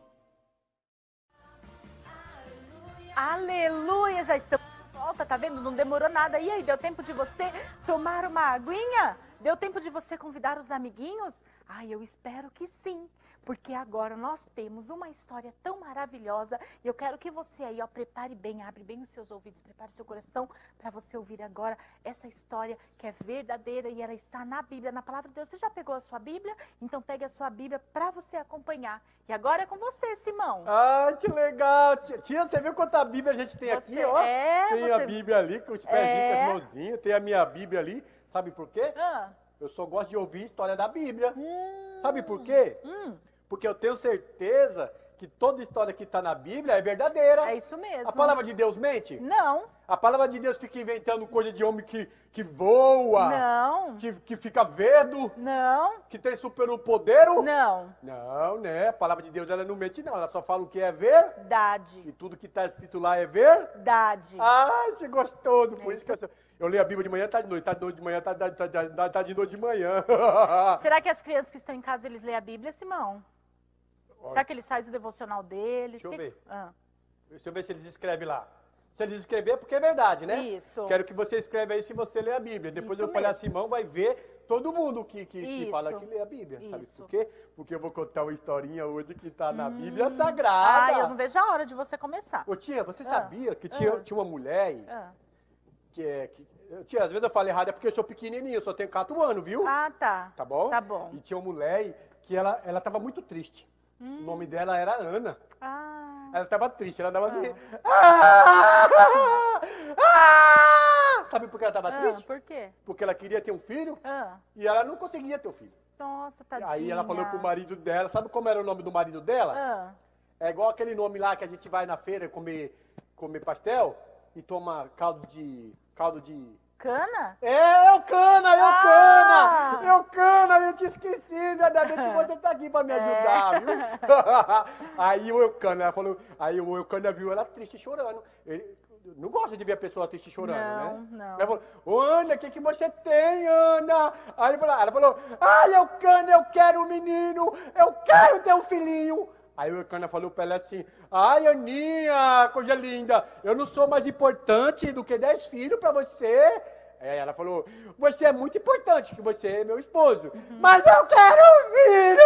C: Aleluia, já estamos de volta, tá vendo? Não demorou nada. E aí, deu tempo de você tomar uma aguinha? Deu tempo de você convidar os amiguinhos? Ai, eu espero que sim, porque agora nós temos uma história tão maravilhosa e eu quero que você aí, ó, prepare bem, abre bem os seus ouvidos, prepare o seu coração para você ouvir agora essa história que é verdadeira e ela está na Bíblia, na Palavra de Deus. Você já pegou a sua Bíblia? Então pegue a sua Bíblia para você acompanhar. E agora é com você, Simão.
G: Ai, que legal. Tia, tia, você viu quanta Bíblia a gente tem
C: Você
G: aqui, ó?
C: é,
G: tem
C: você-
G: a Bíblia ali, com os pezinhos,
C: É.
G: com as mãozinhas. Tem a minha Bíblia ali. Sabe por quê?
C: Ah,
G: Eu só gosto de ouvir história da Bíblia.
C: hum,
G: Sabe por quê?
C: hum,
G: Porque eu tenho certeza que toda história que está na Bíblia é verdadeira.
C: é isso mesmo.
G: A palavra de Deus mente?
C: Não,
G: A palavra de Deus fica inventando coisa de homem que, que voa,
C: não,
G: que, que fica vendo,
C: não,
G: que tem superpoder?
C: não.
G: Não, né? A palavra de Deus ela não mente, não. Ela só fala o que é ver
C: Verdade,
G: e tudo que está escrito lá é ver.
C: verdade.
G: Ai, que gostoso. Por
C: É
G: isso que eu, eu leio a Bíblia de manhã, tá de noite, tá de noite de manhã, tá, tá, tá, tá, tá de noite de manhã.
C: Será que as crianças que estão em casa, eles leem a Bíblia, Simão? Será que eles fazem o devocional deles?
G: Deixa eu
C: Que-
G: ver.
C: Ah,
G: Deixa eu ver se eles escrevem lá. Se eles escrever é porque é verdade, né?
C: Isso.
G: Quero que você escreva aí se você lê a Bíblia. Depois
C: Isso
G: o palhaço
C: mesmo.
G: Simão vai ver todo mundo que, que, que
C: Isso.
G: fala que lê a Bíblia. Sabe
C: Isso.
G: por quê? Porque eu vou contar uma historinha hoje que tá na Bíblia Sagrada.
C: Ai, eu não vejo a hora de você começar.
G: Ô tia, você
C: Ah.
G: sabia que tinha,
C: Ah.
G: tinha uma mulher aí,
C: Ah,
G: que é... Que, tia, às vezes eu falo errado, é porque eu sou pequenininho, eu só tenho quatro anos, viu?
C: Ah, tá.
G: Tá bom?
C: Tá bom.
G: E tinha uma mulher aí que ela, ela tava muito triste.
C: Hum.
G: O nome dela era Ana.
C: Ah,
G: Ela tava triste, ela tava assim... "Ah! Ah!" Sabe por que ela tava
C: ah,
G: triste?
C: por quê?
G: Porque ela queria ter um filho
C: Ah,
G: e ela não conseguia ter o filho.
C: nossa, tadinha.
G: Aí ela falou pro marido dela, sabe como era o nome do marido dela?
C: Ah,
G: É igual aquele nome lá que a gente vai na feira comer, comer pastel e toma caldo de... caldo de...
C: cana?
G: É, eu cana, eu
C: Ah!
G: cana! Eu cana, eu tinha esquecido, ainda bem que você tá aqui pra me ajudar,
C: É.
G: viu? Aí o Eucana, ela falou, aí o Eucana viu ela triste chorando. Ele não gosta de ver a pessoa triste chorando,
C: Não,
G: né?
C: não.
G: Ela falou, ô Ana, o que, que você tem, Ana? Aí ele falou, ela falou, ai, Eucana, eu quero um menino, eu quero ter um filhinho. Aí o Eucana falou pra ela assim, ai, Aninha, coisa linda, eu não sou mais importante do que dez filhos pra você. Aí ela falou, você é muito importante, que você é meu esposo, uhum. mas eu quero um filho!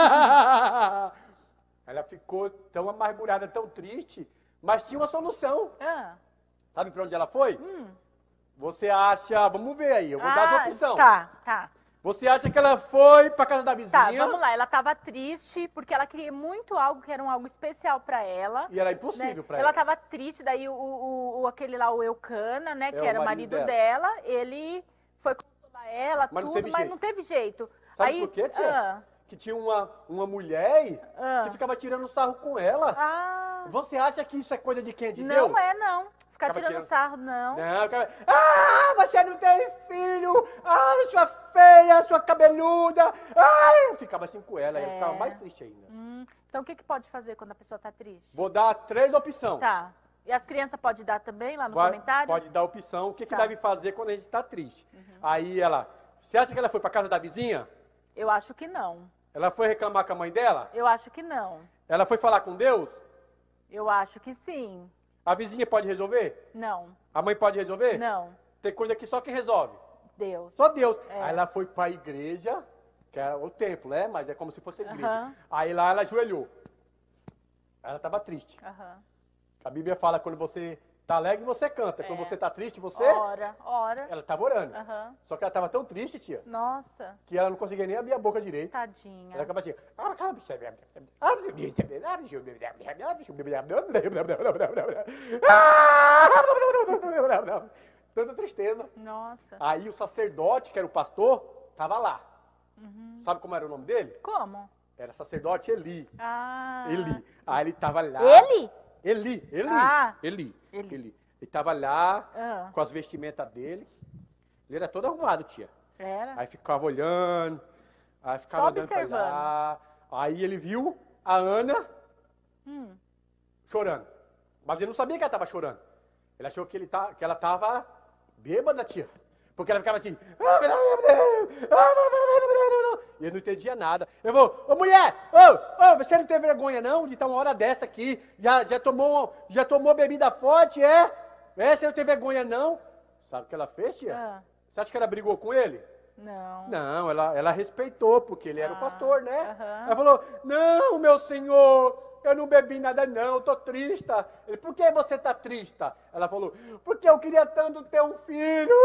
G: Ela ficou tão amargurada, tão triste, mas tinha uma solução.
C: Ah.
G: Sabe pra onde ela foi?
C: Hum.
G: Você acha, vamos ver aí, eu vou
C: ah,
G: dar essa opção.
C: Tá, tá.
G: Você acha que ela foi pra casa da vizinha?
C: Tá, vamos lá. Ela tava triste porque ela queria muito algo que era um algo especial pra ela.
G: E era impossível
C: né?
G: pra
C: ela. Ela
G: ela.
C: tava triste, daí o, o, o aquele lá, o Eucana, né,
G: É,
C: que
G: o
C: era o
G: marido
C: marido dela. dela, ele foi consolar ela,
G: Mas não
C: tudo,
G: teve
C: mas
G: jeito.
C: não teve jeito.
G: Sabe
C: aí,
G: por quê, tia?
C: Ah,
G: Que tinha uma, uma mulher
C: Ah.
G: que ficava tirando sarro com ela.
C: ah,
G: Você acha que isso é coisa de quem? De
C: não
G: Deus?
C: é, não. Ficar
G: Ficava
C: tirando
G: tirando-
C: sarro, não.
G: Não, cara. Ah, você não tem filho! Ai, sua feia, sua cabeluda! Ai! Ficava assim com ela, e ela
C: É.
G: ficava mais triste ainda.
C: Hum, então o que, que pode fazer quando a pessoa tá triste?
G: Vou dar três opções.
C: Tá. E as crianças podem dar também lá no
G: Vai-
C: comentário?
G: Pode dar opção, o que, que
C: Tá.
G: deve fazer quando a gente tá triste. Aí ela, você acha que ela foi pra casa da vizinha?
C: Eu acho que não.
G: Ela foi reclamar com a mãe dela?
C: Eu acho que não.
G: Ela foi falar com Deus?
C: Eu acho que sim.
G: A vizinha pode resolver?
C: Não.
G: A mãe pode resolver?
C: Não.
G: Tem coisa que só quem resolve.
C: Deus.
G: Só Deus.
C: É.
G: Aí ela foi para a igreja, que era o templo, né? Mas é como se fosse a igreja.
C: Aham.
G: Aí lá ela ajoelhou. Ela estava triste.
C: Aham.
G: A Bíblia fala quando você tá alegre, você canta. Quando
C: É.
G: você tá triste, você...
C: Ora, ora.
G: Ela estava orando.
C: Aham.
G: Só que ela estava tão triste, tia,
C: Nossa,
G: que ela não conseguia nem abrir a boca direito.
C: tadinha.
G: Ela acaba assim... Tanta tristeza.
C: Nossa.
G: Aí o sacerdote, que era o pastor, estava lá.
C: Uhum.
G: Sabe como era o nome dele?
C: Como?
G: Era sacerdote Eli.
C: Ah.
G: Eli. Aí ele estava lá.
C: Ele?
G: Eli, Eli.
C: Ah.
G: Eli.
C: Eli.
G: Ele estava lá
C: Ah.
G: com as vestimentas dele. Ele era todo arrumado, tia.
C: Era?
G: Aí ficava olhando, aí ficava
C: Só
G: olhando pra
C: observando.
G: lá. Aí ele viu a Ana
C: Hum.
G: chorando. Mas ele não sabia que ela estava chorando. Ele achou que, ele tá, que ela estava bêbada, tia. Porque ela ficava assim... E ele não entendia nada. Eu vou, ô mulher, ô, ô, você não tem vergonha não de estar uma hora dessa aqui? Já, já, tomou, já tomou bebida forte, é? É, você não tem vergonha não? Sabe o que ela fez, tia?
C: Ah.
G: Você acha que ela brigou com ele?
C: Não.
G: Não, ela, ela respeitou, porque ele era o
C: Ah,
G: pastor, né?
C: aham.
G: Ela falou, não, meu senhor, eu não bebi nada não, eu tô triste. Ele, por que você tá triste? Ela falou, porque eu queria tanto ter um filho.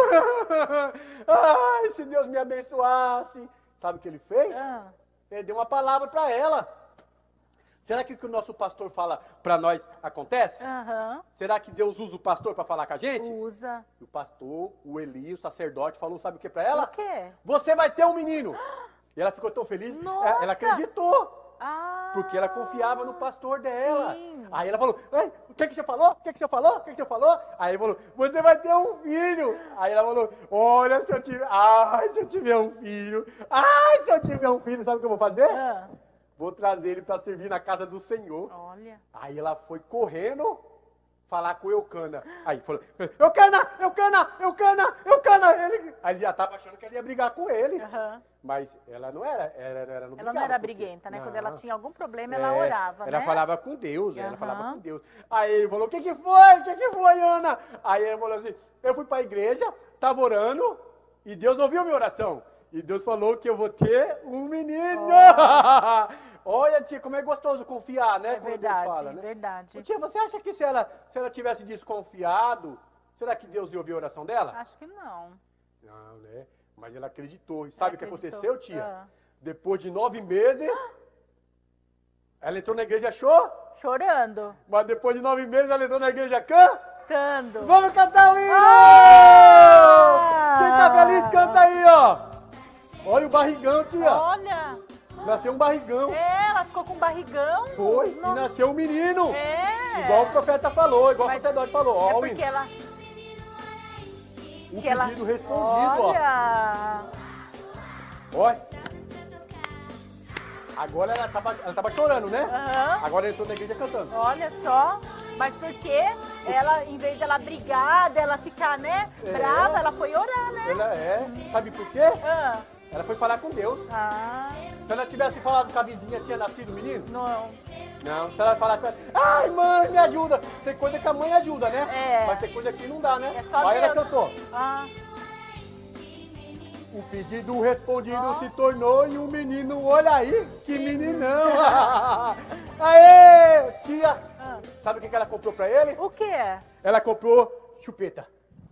G: Ai, se Deus me abençoasse. Sabe o que ele fez?
C: Ah.
G: Ele deu uma palavra para ela. Será que o que o nosso pastor fala para nós acontece?
C: Aham.
G: Será que Deus usa o pastor para falar com a gente?
C: Usa.
G: E o pastor, o Eli, o sacerdote, falou, sabe o que para ela?
C: O quê?
G: Você vai ter um menino. E ela ficou tão feliz.
C: Nossa!
G: Ela acreditou.
C: Ah.
G: Porque ela confiava no pastor dela.
C: Sim.
G: Aí ela falou, Ei, o que que você falou? O que que você falou? O que que você falou? Aí ele falou, você vai ter um filho. Aí ela falou, olha, se eu tiver... Ai, se eu tiver um filho. Ai, se eu tiver um filho, sabe o que eu vou fazer?
C: Ah.
G: Vou trazer ele para servir na casa do Senhor.
C: Olha.
G: Aí ela foi correndo falar com o Eucana. Aí falou, Eucana, Eucana, Eucana, Eucana. Ele... Aí ele já estava achando que ela ia brigar com ele.
C: Aham.
G: Mas ela não era, ela, ela não
C: Ela não
G: brigava,
C: era
G: porque-
C: briguenta, né?
G: Não.
C: Quando ela tinha algum problema,
G: É,
C: ela orava,
G: ela
C: né?
G: falava com Deus, ela
C: Aham.
G: falava com Deus. Aí ele falou, o que que foi? O que que foi, Ana? Aí ele falou assim, eu fui para a igreja, estava orando, e Deus ouviu minha oração. E Deus falou que eu vou ter um menino. Olha, tia, como é gostoso confiar, né?
C: É
G: quando
C: verdade,
G: Deus fala, né?
C: verdade.
G: Ô, tia, você acha que se ela, se ela tivesse desconfiado, será que Deus ia ouvir a oração dela?
C: Acho que não.
G: Não, né? Mas ela acreditou. E sabe o que
C: acreditou.
G: aconteceu, tia?
C: Ah.
G: Depois de nove meses, ela entrou na igreja show,
C: Chorando.
G: mas depois de nove meses ela entrou na igreja cantando.
C: Cantando.
G: Vamos cantar o hino!
C: Ah!
G: Quem tá feliz, canta aí, ó. Olha o barrigão, tia.
C: Olha.
G: Nasceu um barrigão.
C: É, ela ficou com barrigão.
G: Foi,
C: No-
G: e nasceu um menino.
C: É.
G: Igual o profeta falou, igual
C: Mas
G: o sacerdote falou. Ó,
C: É
G: o
C: porque
G: hino.
C: ela...
G: O
C: que ela-
G: pedido respondido, ó.
C: Olha.
G: Olha. Agora ela tava, ela tava chorando, né?
C: Aham.
G: Agora ela entrou na igreja cantando.
C: Olha só. Mas porque ela, em vez dela brigar, dela ficar, né,
G: É.
C: brava, ela foi orar, né?
G: Ela é. Sabe por quê?
C: Ah,
G: Ela foi falar com Deus.
C: Ah,
G: Se ela tivesse falado com a vizinha, tinha nascido o menino?
C: não.
G: Não, se ela falasse com ela, ai mãe, me ajuda. Tem coisa que a mãe ajuda, né?
C: É.
G: Mas tem coisa que não dá, né?
C: É só
G: Aí ela
C: Deus.
G: cantou.
C: Ah,
G: O pedido respondido se tornou em um menino, olha aí, que meninão. Aê, tia.
C: ah.
G: Sabe o que que ela comprou pra ele?
C: O quê?
G: Ela comprou chupeta.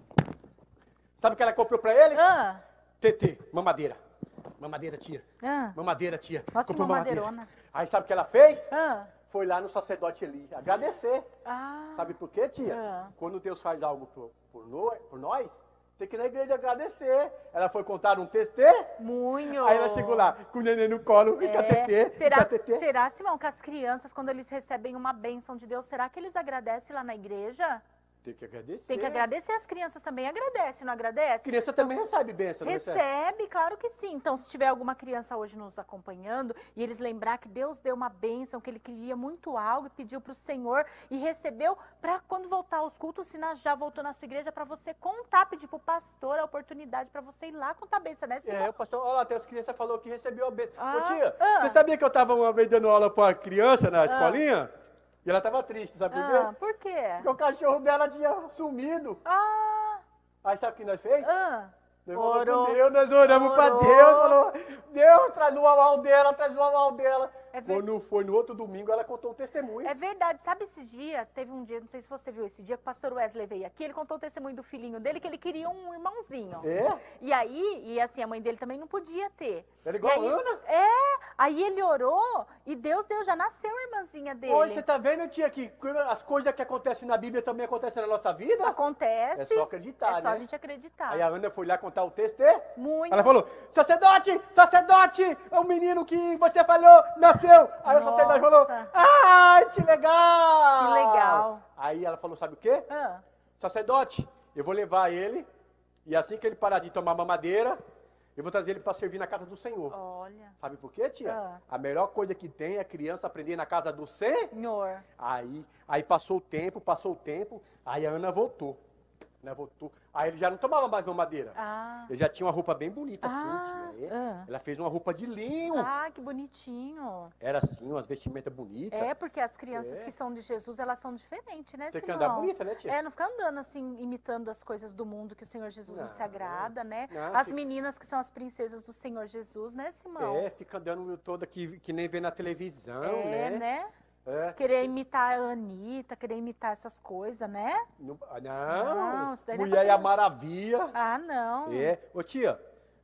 G: Sabe o que ela comprou pra ele?
C: Ah,
G: T T, mamadeira. Mamadeira, tia.
C: ah,
G: Mamadeira, tia.
C: Nossa, que
G: Comprou mamadeira.
C: mamadeirona.
G: Aí sabe o que ela fez?
C: ah.
G: Foi lá no sacerdote ali agradecer.
C: Ah,
G: Sabe por quê, tia?
C: Ah.
G: Quando Deus faz algo por, por, no- por nós, tem que ir na igreja agradecer. Ela foi contar um testemunho.
C: muito.
G: Aí ela chegou lá com o neném no colo, e com a
C: É.
G: tetê,
C: Será,
G: com a tetê.
C: será, Simão, que as crianças, quando eles recebem uma bênção de Deus, será que eles agradecem lá na igreja?
G: Tem que agradecer.
C: Tem que agradecer, as crianças também agradecem, não agradecem?
G: Criança também recebe bênção, não recebe?
C: Recebe, claro que sim. Então, se tiver alguma criança hoje nos acompanhando e eles lembrar que Deus deu uma bênção, que ele queria muito algo e pediu para o Senhor e recebeu, para quando voltar aos cultos, se na- já voltou na sua igreja, para você contar, pedir para o pastor a oportunidade para você ir lá contar a bênção, né, Simão?
G: É, o pastor, olha lá, tem as crianças falou que recebeu a bênção.
C: Ah,
G: Ô tia,
C: ah.
G: você sabia que eu tava uma vez dando aula pra uma criança na escolinha? E ela tava triste, sabe por
C: Ah,
G: quê?
C: por quê?
G: Porque o cachorro dela tinha sumido.
C: Ah,
G: Aí sabe o que nós fez?
C: ah.
G: Nós falamos com
C: Orou.
G: Deus, nós oramos pra
C: Orou.
G: Deus, falou, Deus, traz o aval dela, traz o aval dela.
C: É ver-
G: Quando foi no outro domingo, ela contou um testemunho.
C: É verdade, sabe esses dias, teve um dia, não sei se você viu esse dia, que o pastor Wesley veio aqui, ele contou o testemunho do filhinho dele, que ele queria um irmãozinho.
G: É?
C: E aí, e assim, a mãe dele também não podia ter.
G: Era igual
C: E aí-
G: a Ana?
C: É, aí ele orou e Deus deu, já nasceu a irmãzinha dele.
G: Hoje você tá vendo, tia, que as coisas que acontecem na Bíblia também acontecem na nossa vida?
C: Acontece.
G: É só acreditar,
C: É só
G: né?
C: a gente acreditar.
G: Aí a Ana foi lá contar o testemunho.
C: Muito.
G: Ela falou, sacerdote, sacerdote, é o menino que você falou, nasceu. Aí o sacerdote falou,
C: Nossa.
G: ai, que legal.
C: Que legal.
G: Aí ela falou, sabe o quê?
C: Ah,
G: Sacerdote, eu vou levar ele, e assim que ele parar de tomar mamadeira, eu vou trazer ele para servir na casa do Senhor.
C: olha.
G: Sabe por quê, tia?
C: Ah.
G: A melhor coisa que tem é a criança aprender na casa do Senhor.
C: Senhor.
G: Aí, aí passou o tempo, passou o tempo, aí a Ana voltou. Ana voltou. Aí ele já não tomava mais mamadeira.
C: Ah.
G: Ele já tinha uma roupa bem bonita,
C: Ah,
G: assim, tia.
C: ah.
G: Ela fez uma roupa de linho.
C: Ah, que bonitinho.
G: Era assim, umas vestimentas bonitas.
C: É, porque as crianças
G: É.
C: que são de Jesus, elas são diferentes, né,
G: Tem que
C: Simão?
G: andar bonita, né, tia?
C: É, não fica andando assim, imitando as coisas do mundo que o Senhor Jesus não se
G: Não,
C: agrada, né?
G: não,
C: As
G: fica-
C: meninas que são as princesas do Senhor Jesus, né, Simão?
G: É, fica andando toda que, que nem vê na televisão,
C: É,
G: né?
C: né?
G: É.
C: Querer imitar a Anitta, querer imitar essas coisas, né?
G: Não, não,
C: Não, isso daí não é
G: Mulher
C: pra
G: é a
C: criança.
G: maravilha.
C: Ah, não.
G: É. Ô tia,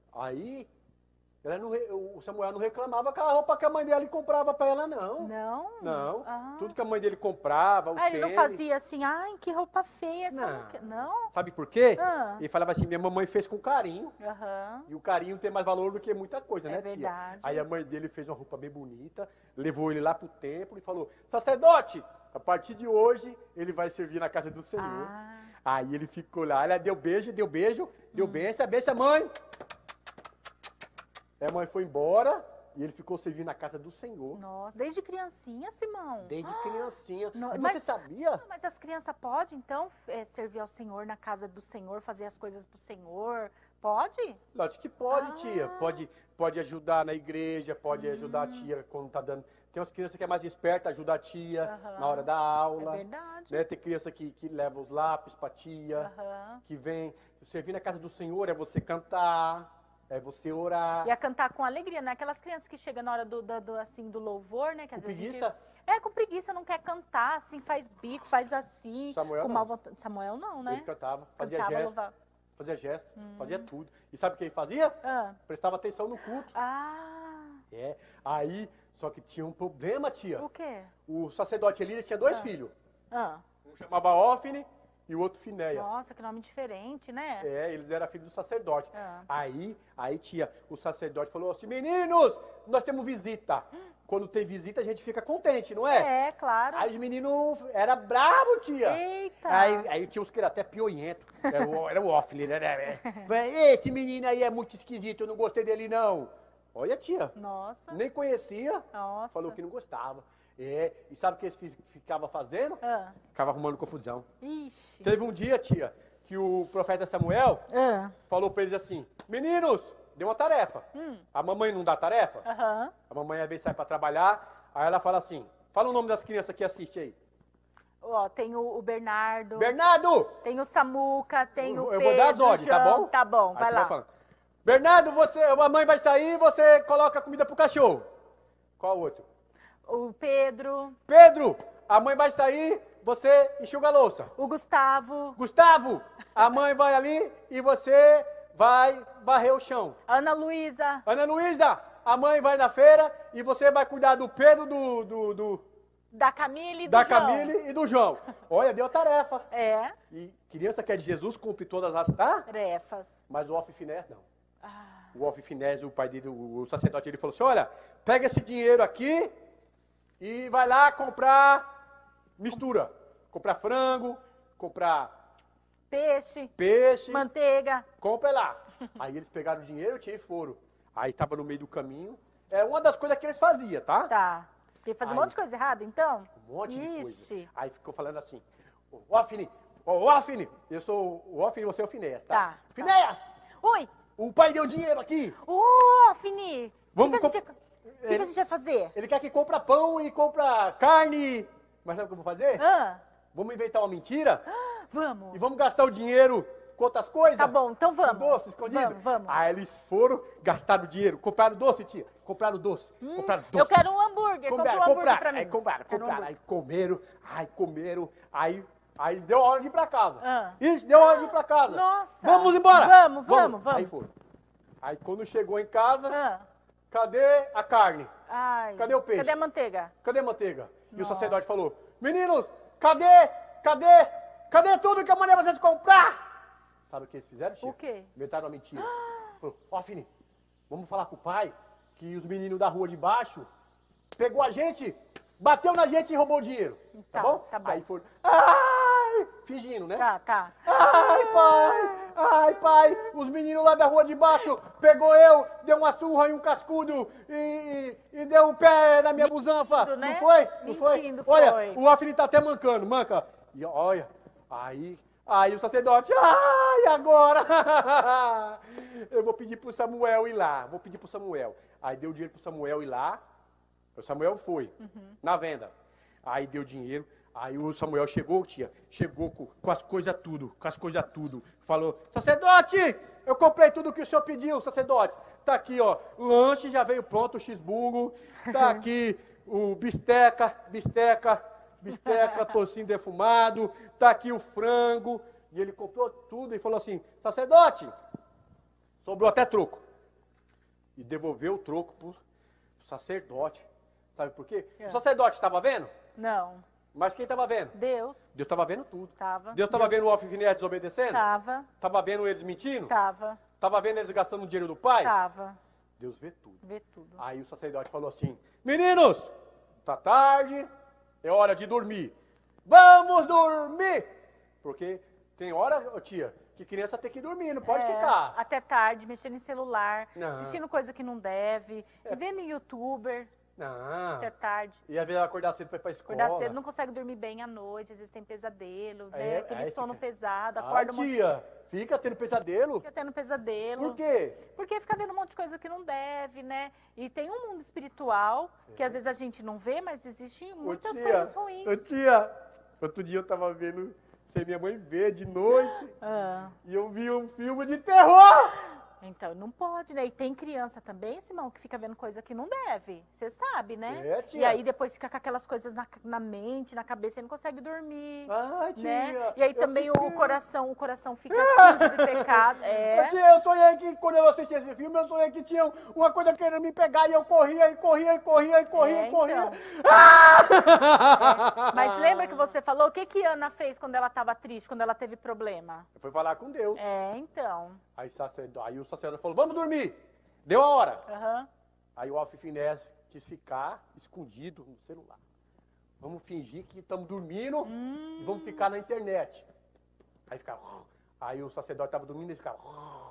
G: aí ela não re- o Samuel não reclamava aquela roupa que a mãe dele comprava pra ela, não.
C: Não?
G: Não.
C: Ah.
G: Tudo que a mãe dele comprava, o
C: Ah, ele não
G: tênis.
C: fazia assim, ai, que roupa feia essa.
G: Não.
C: Não? que- Não?
G: Sabe por quê?
C: Ah.
G: Ele falava assim, minha mamãe fez com carinho.
C: Aham.
G: E o carinho tem mais valor do que muita coisa,
C: É
G: né, tia?
C: verdade.
G: Aí a mãe dele fez uma roupa bem bonita, levou ele lá pro templo e falou, sacerdote, a partir de hoje ele vai servir na casa do Senhor.
C: Ah.
G: Aí ele ficou lá, ela deu beijo, deu beijo,
C: Hum.
G: deu bênção, bênção, mãe. Aí a mãe foi embora e ele ficou servindo na casa do Senhor.
C: Nossa, desde criancinha, Simão?
G: Desde criancinha.
C: No-
G: E você
C: mas-
G: sabia?
C: Mas as crianças podem, então, é, servir ao Senhor na casa do Senhor, fazer as coisas pro Senhor? Pode?
G: Lógico que pode,
C: Ah.
G: tia. Pode, pode ajudar na igreja, pode ajudar a tia quando tá dando. Tem umas crianças que é mais esperta, ajuda a tia
C: Aham.
G: na hora da aula.
C: É verdade.
G: Né? Tem criança que, que leva os lápis pra tia,
C: Aham.
G: que vem. Servir na casa do Senhor é você cantar, é você orar.
C: E a cantar com alegria, né? Aquelas crianças que chegam na hora do, do, do, assim, do louvor, né? Que às
G: Com
C: vezes a gente-
G: preguiça?
C: É, com preguiça, não quer cantar, assim, faz bico, faz assim.
G: Samuel
C: com
G: não.
C: mal vontade. Samuel não, né?
G: Ele cantava, fazia
C: Cantava,
G: gesto,
C: louvava.
G: fazia gesto, fazia tudo. E sabe o que ele fazia?
C: Ah.
G: Prestava atenção no culto.
C: Ah,
G: É. Aí, só que tinha um problema, tia.
C: o quê?
G: O sacerdote Eli tinha dois filhos.
C: Ah.
G: Um chamava Ófine e o outro Finéias.
C: Nossa, que nome diferente, né?
G: É, eles eram filhos do sacerdote.
C: Ah.
G: Aí, aí, tia, o sacerdote falou assim, meninos, nós temos visita. Quando tem visita, a gente fica contente, não é?
C: É, claro.
G: Aí os meninos eram bravos, tia.
C: Eita!
G: Aí, aí tinha uns que eram até pioiento. Era o, era o Ófine, né? Falei, "Ei, esse menino aí é muito esquisito, eu não gostei dele, não. Olha, tia,
C: Nossa.
G: nem conhecia.
C: Nossa.
G: Falou que não gostava. É, e sabe o que eles fi- ficavam fazendo?
C: Ah.
G: Ficava arrumando confusão.
C: Ixi.
G: Teve um dia, tia, que o profeta Samuel
C: Ah.
G: falou pra eles assim, meninos, deu uma tarefa.
C: Hum.
G: A mamãe não dá tarefa?
C: Aham.
G: A mamãe às vezes sai pra trabalhar, aí ela fala assim, fala o nome das crianças que assistem aí.
C: Ó, tem o, o Bernardo.
G: Bernardo!
C: Tem o Samuca, tem o
G: Eu
C: Pedro,
G: vou dar as ordens, tá
C: João.
G: bom?
C: Tá bom,
G: Aí
C: vai
G: você
C: lá.
G: falando. Bernardo, você, a mamãe vai sair, você coloca comida pro cachorro. Qual outro?
C: O Pedro,
G: Pedro, a mãe vai sair, você enxuga a louça.
C: o Gustavo,
G: Gustavo, a mãe vai ali e você vai varrer o chão.
C: Ana Luísa,
G: Ana Luísa, a mãe vai na feira e você vai cuidar do Pedro, do, do, do-
C: da Camille e do
G: da
C: João.
G: Camille e do João. Olha, deu tarefa.
C: É,
G: E criança que é de Jesus cumpre todas as
C: tarefas.
G: mas o Alfifinés não.
C: Ah,
G: O Alfifinés, o pai dele, o, o sacerdote, ele falou assim, olha, pega esse dinheiro aqui e vai lá comprar mistura. Comprar frango, comprar
C: peixe,
G: peixe,
C: manteiga.
G: compra lá. Aí eles pegaram o dinheiro, tio, e foram. Aí tava no meio do caminho. É uma das coisas que eles faziam, tá?
C: Tá. Porque faz um
G: Aí.
C: monte de coisa errada, então?
G: Um monte de
C: Ixi.
G: coisa. Aí ficou falando assim, ô Alfine, ô Alfine, eu sou o Alfine, você é o Finéas, tá?
C: Tá, tá.
G: Finéas,
C: Oi,
G: o pai deu dinheiro aqui.
C: ô, Fini, o que,
G: Vamos
C: que, a gente,
G: comp-
C: o que, que a gente vai fazer?
G: Ele quer que compra pão e compra carne. Mas sabe o que eu vou fazer?
C: Ah,
G: Vamos inventar uma mentira
C: vamos.
G: e vamos gastar o dinheiro com outras coisas?
C: Tá bom, então vamos.
G: Com doce escondido?
C: Vamos, vamos.
G: Aí eles foram, gastaram o dinheiro, compraram doce, tia. Compraram doce, compraram doce.
C: Eu quero um hambúrguer, compra um
G: Compraram,
C: hambúrguer
G: compraram,
C: pra mim.
G: aí compraram,
C: Quero um
G: compraram, aí
C: hambúrguer.
G: comeram, aí comeram, aí, aí deu hora de ir pra casa.
C: Ah.
G: Isso, deu hora de ir pra casa.
C: Nossa.
G: Vamos embora.
C: Vamos, vamos, vamos.
G: Aí foram. Aí quando chegou em casa,
C: Ah,
G: cadê a carne?
C: ai.
G: Cadê o peixe?
C: Cadê a manteiga?
G: Cadê a manteiga? E o
C: Nossa.
G: sacerdote falou, meninos, cadê, cadê, cadê tudo que eu mandei vocês comprar? Sabe o que eles fizeram, tia?
C: O quê?
G: Inventaram uma mentira. Falou, ó, Fini, vamos falar com o pai que os meninos da rua de baixo pegou a gente, bateu na gente e roubou o dinheiro. Tá,
C: Tá,
G: bom?
C: tá bom.
G: Aí foram, ai, fingindo, né?
C: Tá, tá.
G: Ai, pai! Ai, pai! Os meninos lá da rua de baixo pegou eu, deu uma surra e um cascudo e, e, e deu o pé na minha busanfa.
C: né?
G: Não foi? Não foi?
C: Mentindo,
G: Olha,
C: foi.
G: o Afri tá até mancando, manca. E olha, aí, aí o sacerdote, ai, agora! Eu vou pedir pro Samuel ir lá, vou pedir pro Samuel. Aí deu dinheiro pro Samuel ir lá, o Samuel foi, na venda. Aí deu dinheiro, aí o Samuel chegou, tia, chegou com, com as coisas tudo, com as coisas tudo. Falou, sacerdote, eu comprei tudo que o senhor pediu, sacerdote. Tá aqui, ó, lanche já veio pronto, o x-burgo. Tá aqui o bisteca, bisteca, bisteca, tocinho defumado. Tá aqui o frango. E ele comprou tudo e falou assim, sacerdote, sobrou até troco. E devolveu o troco pro sacerdote. Sabe por quê?
C: É.
G: O sacerdote estava vendo,
C: Não.
G: mas quem estava vendo?
C: Deus.
G: Deus estava vendo tudo.
C: Tava.
G: Deus estava vendo o Alfifinés desobedecendo?
C: Tava.
G: Estava vendo eles mentindo?
C: Tava.
G: Estava vendo eles gastando o dinheiro do pai?
C: Tava.
G: Deus vê tudo.
C: Vê tudo.
G: Aí o sacerdote falou assim, meninos, tá tarde, é hora de dormir. Vamos dormir! Porque tem hora, ô tia, que criança tem que dormir, não pode
C: É,
G: ficar.
C: até tarde, mexendo em celular,
G: Não.
C: assistindo coisa que não deve,
G: É.
C: vendo em youtuber
G: Não.
C: até tarde.
G: E às vezes acordar cedo pra ir pra escola.
C: Acordar cedo, não consegue dormir bem à noite, às vezes tem pesadelo, né?
G: É,
C: Aquele
G: aí
C: sono
G: fica-
C: pesado,
G: Ai,
C: acorda um monte de
G: tia, fica tendo pesadelo?
C: fica tendo pesadelo.
G: Por quê?
C: Porque fica vendo um monte de coisa que não deve, né? E tem um mundo espiritual que às vezes a gente não vê, mas existem muitas
G: Ô, tia,
C: coisas ruins.
G: Ô tia, outro dia eu tava vendo sem minha mãe ver de noite
C: Ah,
G: e eu vi um filme de terror.
C: então, não pode, né? E tem criança também, Simão, que fica vendo coisa que não deve. Você sabe, né?
G: É, tia.
C: E aí depois fica com aquelas coisas na, na mente, na cabeça, e não consegue dormir.
G: Ai, tia.
C: Né? E aí
G: eu
C: também
G: fiquei-
C: o coração, o coração fica sujo de pecado.
G: Ô,
C: É.
G: tia, eu sonhei que quando eu assisti esse filme, eu sonhei que tinha uma coisa querendo me pegar e eu corria e corria e corria e corria
C: É,
G: e corria.
C: então.
G: Ah!
C: Mas lembra que você falou o que que Ana fez quando ela estava triste, quando ela teve problema?
G: Foi falar com Deus.
C: É, então.
G: Aí, sacerdo- aí o sacerdote falou, vamos dormir. Deu a hora.
C: Aham.
G: Aí o Alfifinés quis ficar escondido no celular. Vamos fingir que estamos dormindo e vamos ficar na internet. Aí ficava... Aí o sacerdote estava dormindo e ficava...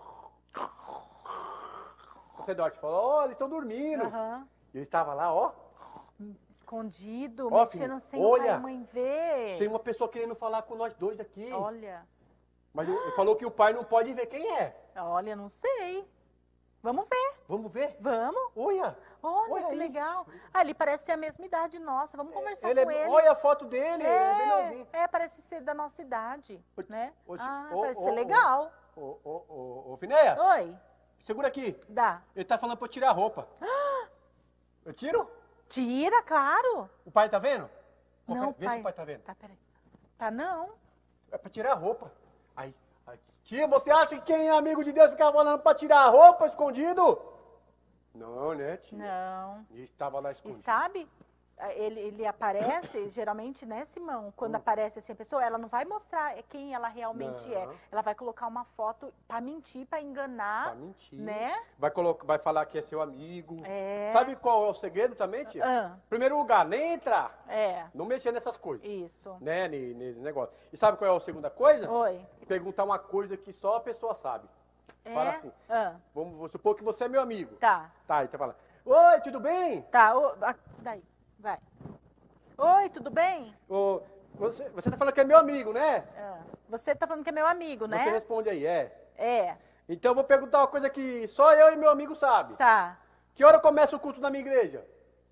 G: O sacerdote falou, ó, eles estão dormindo.
C: Aham.
G: E ele estava lá, ó.
C: Escondido,
G: Ó,
C: mexendo
G: filho,
C: sem o pai e
G: olha,
C: a mãe ver.
G: Tem uma pessoa querendo falar com nós dois aqui.
C: Olha,
G: Mas ele falou que o pai não pode ver quem é.
C: olha, não sei. Vamos ver.
G: Vamos ver?
C: Vamos.
G: Olha.
C: Olha,
G: Olha
C: que
G: aí.
C: legal. Ah, ele parece ter a mesma idade nossa. Vamos conversar
G: Ele
C: com
G: é,
C: ele.
G: olha a foto dele, ele é bem novinho.
C: É, é, parece ser da nossa idade,
G: Ô,
C: né?
G: ô,
C: Ah,
G: ô,
C: parece
G: ô,
C: ser
G: ô.
C: legal.
G: Ô, ô, ô, ô, Finéia,
C: Oi,
G: segura aqui.
C: dá.
G: Ele tá falando pra eu tirar a roupa. Eu tiro?
C: Tira, claro.
G: O pai tá vendo?
C: Não,
G: Vê
C: pai.
G: se o pai tá vendo.
C: Tá, peraí. Tá não.
G: É pra tirar a roupa. Aí, aí. Tia, você acha que quem é amigo de Deus ficava falando pra tirar a roupa escondido? Não, né, tia?
C: Não.
G: Ele estava lá
C: E
G: escondido.
C: sabe, ele, ele aparece, geralmente, né, Simão? Quando
G: Hum.
C: aparece assim a pessoa, ela não vai mostrar quem ela realmente
G: Não.
C: é. Ela vai colocar uma foto pra mentir, pra enganar.
G: Pra mentir.
C: Né?
G: Vai, colocar, vai falar que é seu amigo.
C: É.
G: Sabe qual é o segredo também, tia?
C: Ah,
G: Primeiro lugar, nem entrar.
C: é,
G: Não mexer nessas coisas.
C: isso.
G: Né, ne- nesse negócio. E sabe qual é a segunda coisa?
C: Oi.
G: Perguntar uma coisa que só a pessoa sabe.
C: É?
G: Fala assim.
C: Ah,
G: Vamos, vou supor que você é meu amigo.
C: tá,
G: Tá, então fala. Oi, tudo bem?
C: tá. ô, ah, daí, vai. Oi, tudo bem?
G: Ô, você, você tá falando que é meu amigo, né?
C: Ah, você tá falando que é meu amigo, né?
G: Você responde aí, é.
C: É,
G: Então eu vou perguntar uma coisa que só eu e meu amigo sabe.
C: tá.
G: Que hora começa o culto na minha igreja?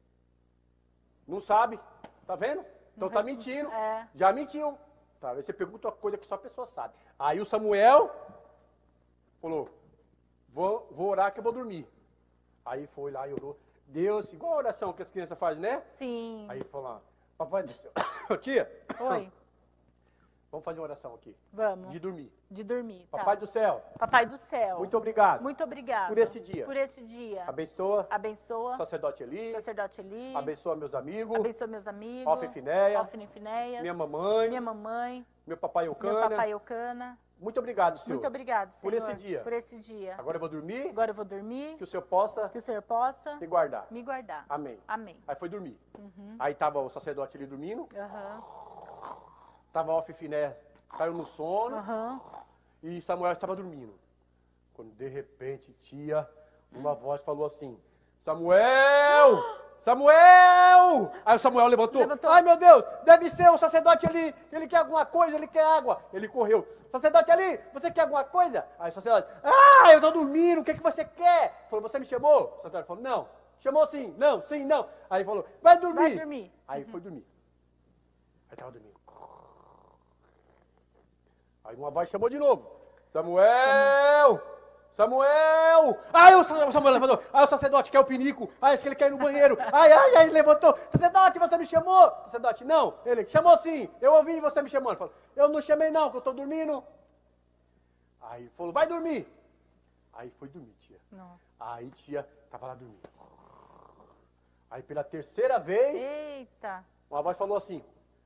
G: Não sabe? Tá vendo? Então
C: Não
G: tá
C: responde.
G: mentindo.
C: É.
G: Já mentiu. Tá, aí você pergunta uma coisa que só a pessoa sabe. Aí o Samuel falou, vou, vou orar que eu vou dormir. Aí foi lá e orou. Deus, igual a oração que as crianças fazem, né?
C: Sim.
G: Aí falou lá, papai do céu. Tia,
C: Oi,
G: vamos fazer uma oração aqui.
C: vamos.
G: De dormir.
C: De dormir, tá.
G: Papai do céu,
C: Papai do céu.
G: muito obrigado.
C: Muito obrigada.
G: Por esse dia.
C: Por esse dia.
G: Abençoa
C: Abençoa.
G: o sacerdote Eli.
C: Sacerdote Eli.
G: Abençoa meus amigos.
C: Abençoa meus amigos.
G: Alfa e Finéia.
C: Alfa e Finéias.
G: Minha mamãe.
C: Minha mamãe.
G: Meu papai
C: Meu
G: Eucana.
C: papai Eucana.
G: Muito obrigado, Senhor.
C: Muito obrigado,
G: Por
C: Senhor.
G: esse dia.
C: Por esse dia.
G: Agora eu vou dormir.
C: Agora eu vou dormir.
G: Que o Senhor possa
C: Que o Senhor possa
G: me guardar.
C: me guardar.
G: Amém.
C: Amém.
G: Aí foi dormir.
C: Uhum.
G: Aí tava o sacerdote ali dormindo.
C: Aham.
G: Tava Alfa e Finé, caiu no sono.
C: Aham.
G: E Samuel estava dormindo. Quando de repente, tia, uma voz falou assim: Samuel! Samuel! Aí o Samuel levantou.
C: Levantou.
G: Ai, meu Deus, deve ser o sacerdote ali. Ele quer alguma coisa, ele quer água. Ele correu. Sacerdote ali, você quer alguma coisa? Aí o sacerdote, ah, eu estou dormindo, o que, que você quer? Falou, você me chamou? O sacerdote falou, não. Chamou sim, não, sim, não. Aí falou, vai dormir.
C: Vai dormir.
G: Aí foi dormir. Aí estava dormindo. Aí uma voz chamou de novo. Samuel! Samuel! Aí o Samuel levantou. Aí o sacerdote quer o pinico. Aí acho que ele quer ir no banheiro. Ai, ai, ai, ele levantou. Sacerdote, você me chamou? Sacerdote, não. Ele chamou sim. Eu ouvi você me chamando. Falou, eu não chamei não, que eu estou dormindo. Aí ele falou, vai dormir. Aí foi dormir, tia.
C: Nossa.
G: Aí tia tava lá dormindo. Aí pela terceira vez,
C: Eita.
G: uma voz falou assim.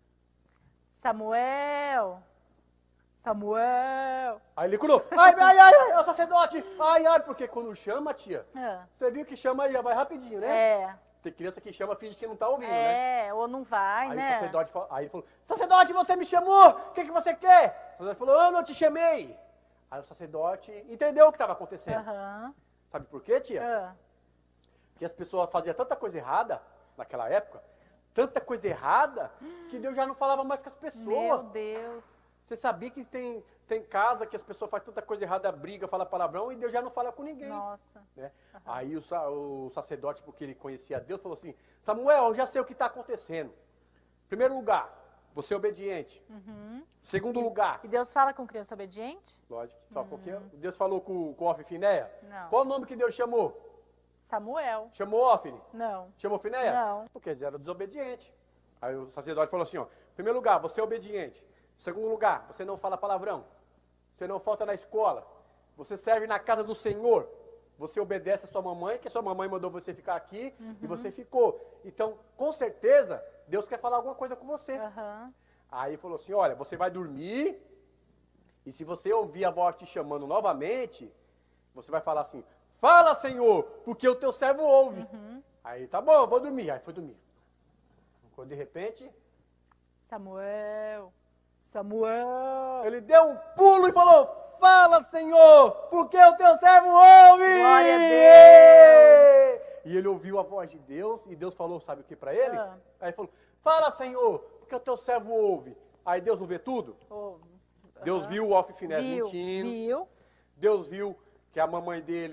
C: Samuel. Samuel.
G: Aí ele curou. Ai, ai, ai, ai, é o sacerdote. Ai, ai, porque quando chama, tia,
C: Ah,
G: você viu que chama aí, vai rapidinho, né?
C: É.
G: Tem criança que chama, finge que não tá ouvindo, né?
C: É, ou não vai,
G: Aí
C: né?
G: o sacerdote falou, aí ele falou, sacerdote, você me chamou, o que, que você quer? O sacerdote falou, eu não te chamei. Aí o sacerdote entendeu o que estava acontecendo.
C: Aham.
G: Sabe por quê, tia?
C: Ah,
G: Que as pessoas faziam tanta coisa errada naquela época, tanta coisa errada, que Deus já não falava mais com as
C: Meu
G: pessoas.
C: Deus.
G: Você sabia que tem, tem casa que as pessoas fazem tanta coisa errada, briga, fala palavrão, e Deus já não fala com ninguém.
C: Nossa.
G: Né? Aí o, sa- o sacerdote, porque ele conhecia Deus, falou assim, Samuel, eu já sei o que está acontecendo. Primeiro lugar, você é obediente.
C: Uhum.
G: Segundo lugar,
C: E Deus fala com criança obediente?
G: lógico, só um pouquinho, Deus falou com, com Ofne e Finéia.
C: Não.
G: Qual o nome que Deus chamou?
C: Samuel.
G: Chamou Ofne?
C: Não.
G: Chamou Finéia?
C: Não.
G: Porque eles eram desobedientes. Aí o sacerdote falou assim, ó, primeiro lugar, você é obediente. Segundo lugar, você não fala palavrão. Você não falta na escola. Você serve na casa do Senhor. Você obedece a sua mamãe, que a sua mamãe mandou você ficar aqui,
C: Uhum.
G: e você ficou. Então, com certeza, Deus quer falar alguma coisa com você.
C: Aham.
G: Aí ele falou assim, olha, você vai dormir, e se você ouvir a voz te chamando novamente, você vai falar assim, fala, Senhor, porque o teu servo ouve.
C: Uhum.
G: Aí, tá bom, eu vou dormir. Aí foi dormir. Quando de repente,
C: Samuel. Samuel.
G: ele deu um pulo e falou, fala, Senhor, porque o teu servo ouve.
C: Glória a Deus.
G: E ele ouviu a voz de Deus, e Deus falou, sabe o que para ele?
C: Ah.
G: Aí ele falou, fala, Senhor, porque o teu servo ouve. Aí Deus não vê tudo?
C: Oh,
G: Deus viu o Alfifinés
C: viu,
G: mentindo.
C: viu.
G: Deus viu que a mamãe dele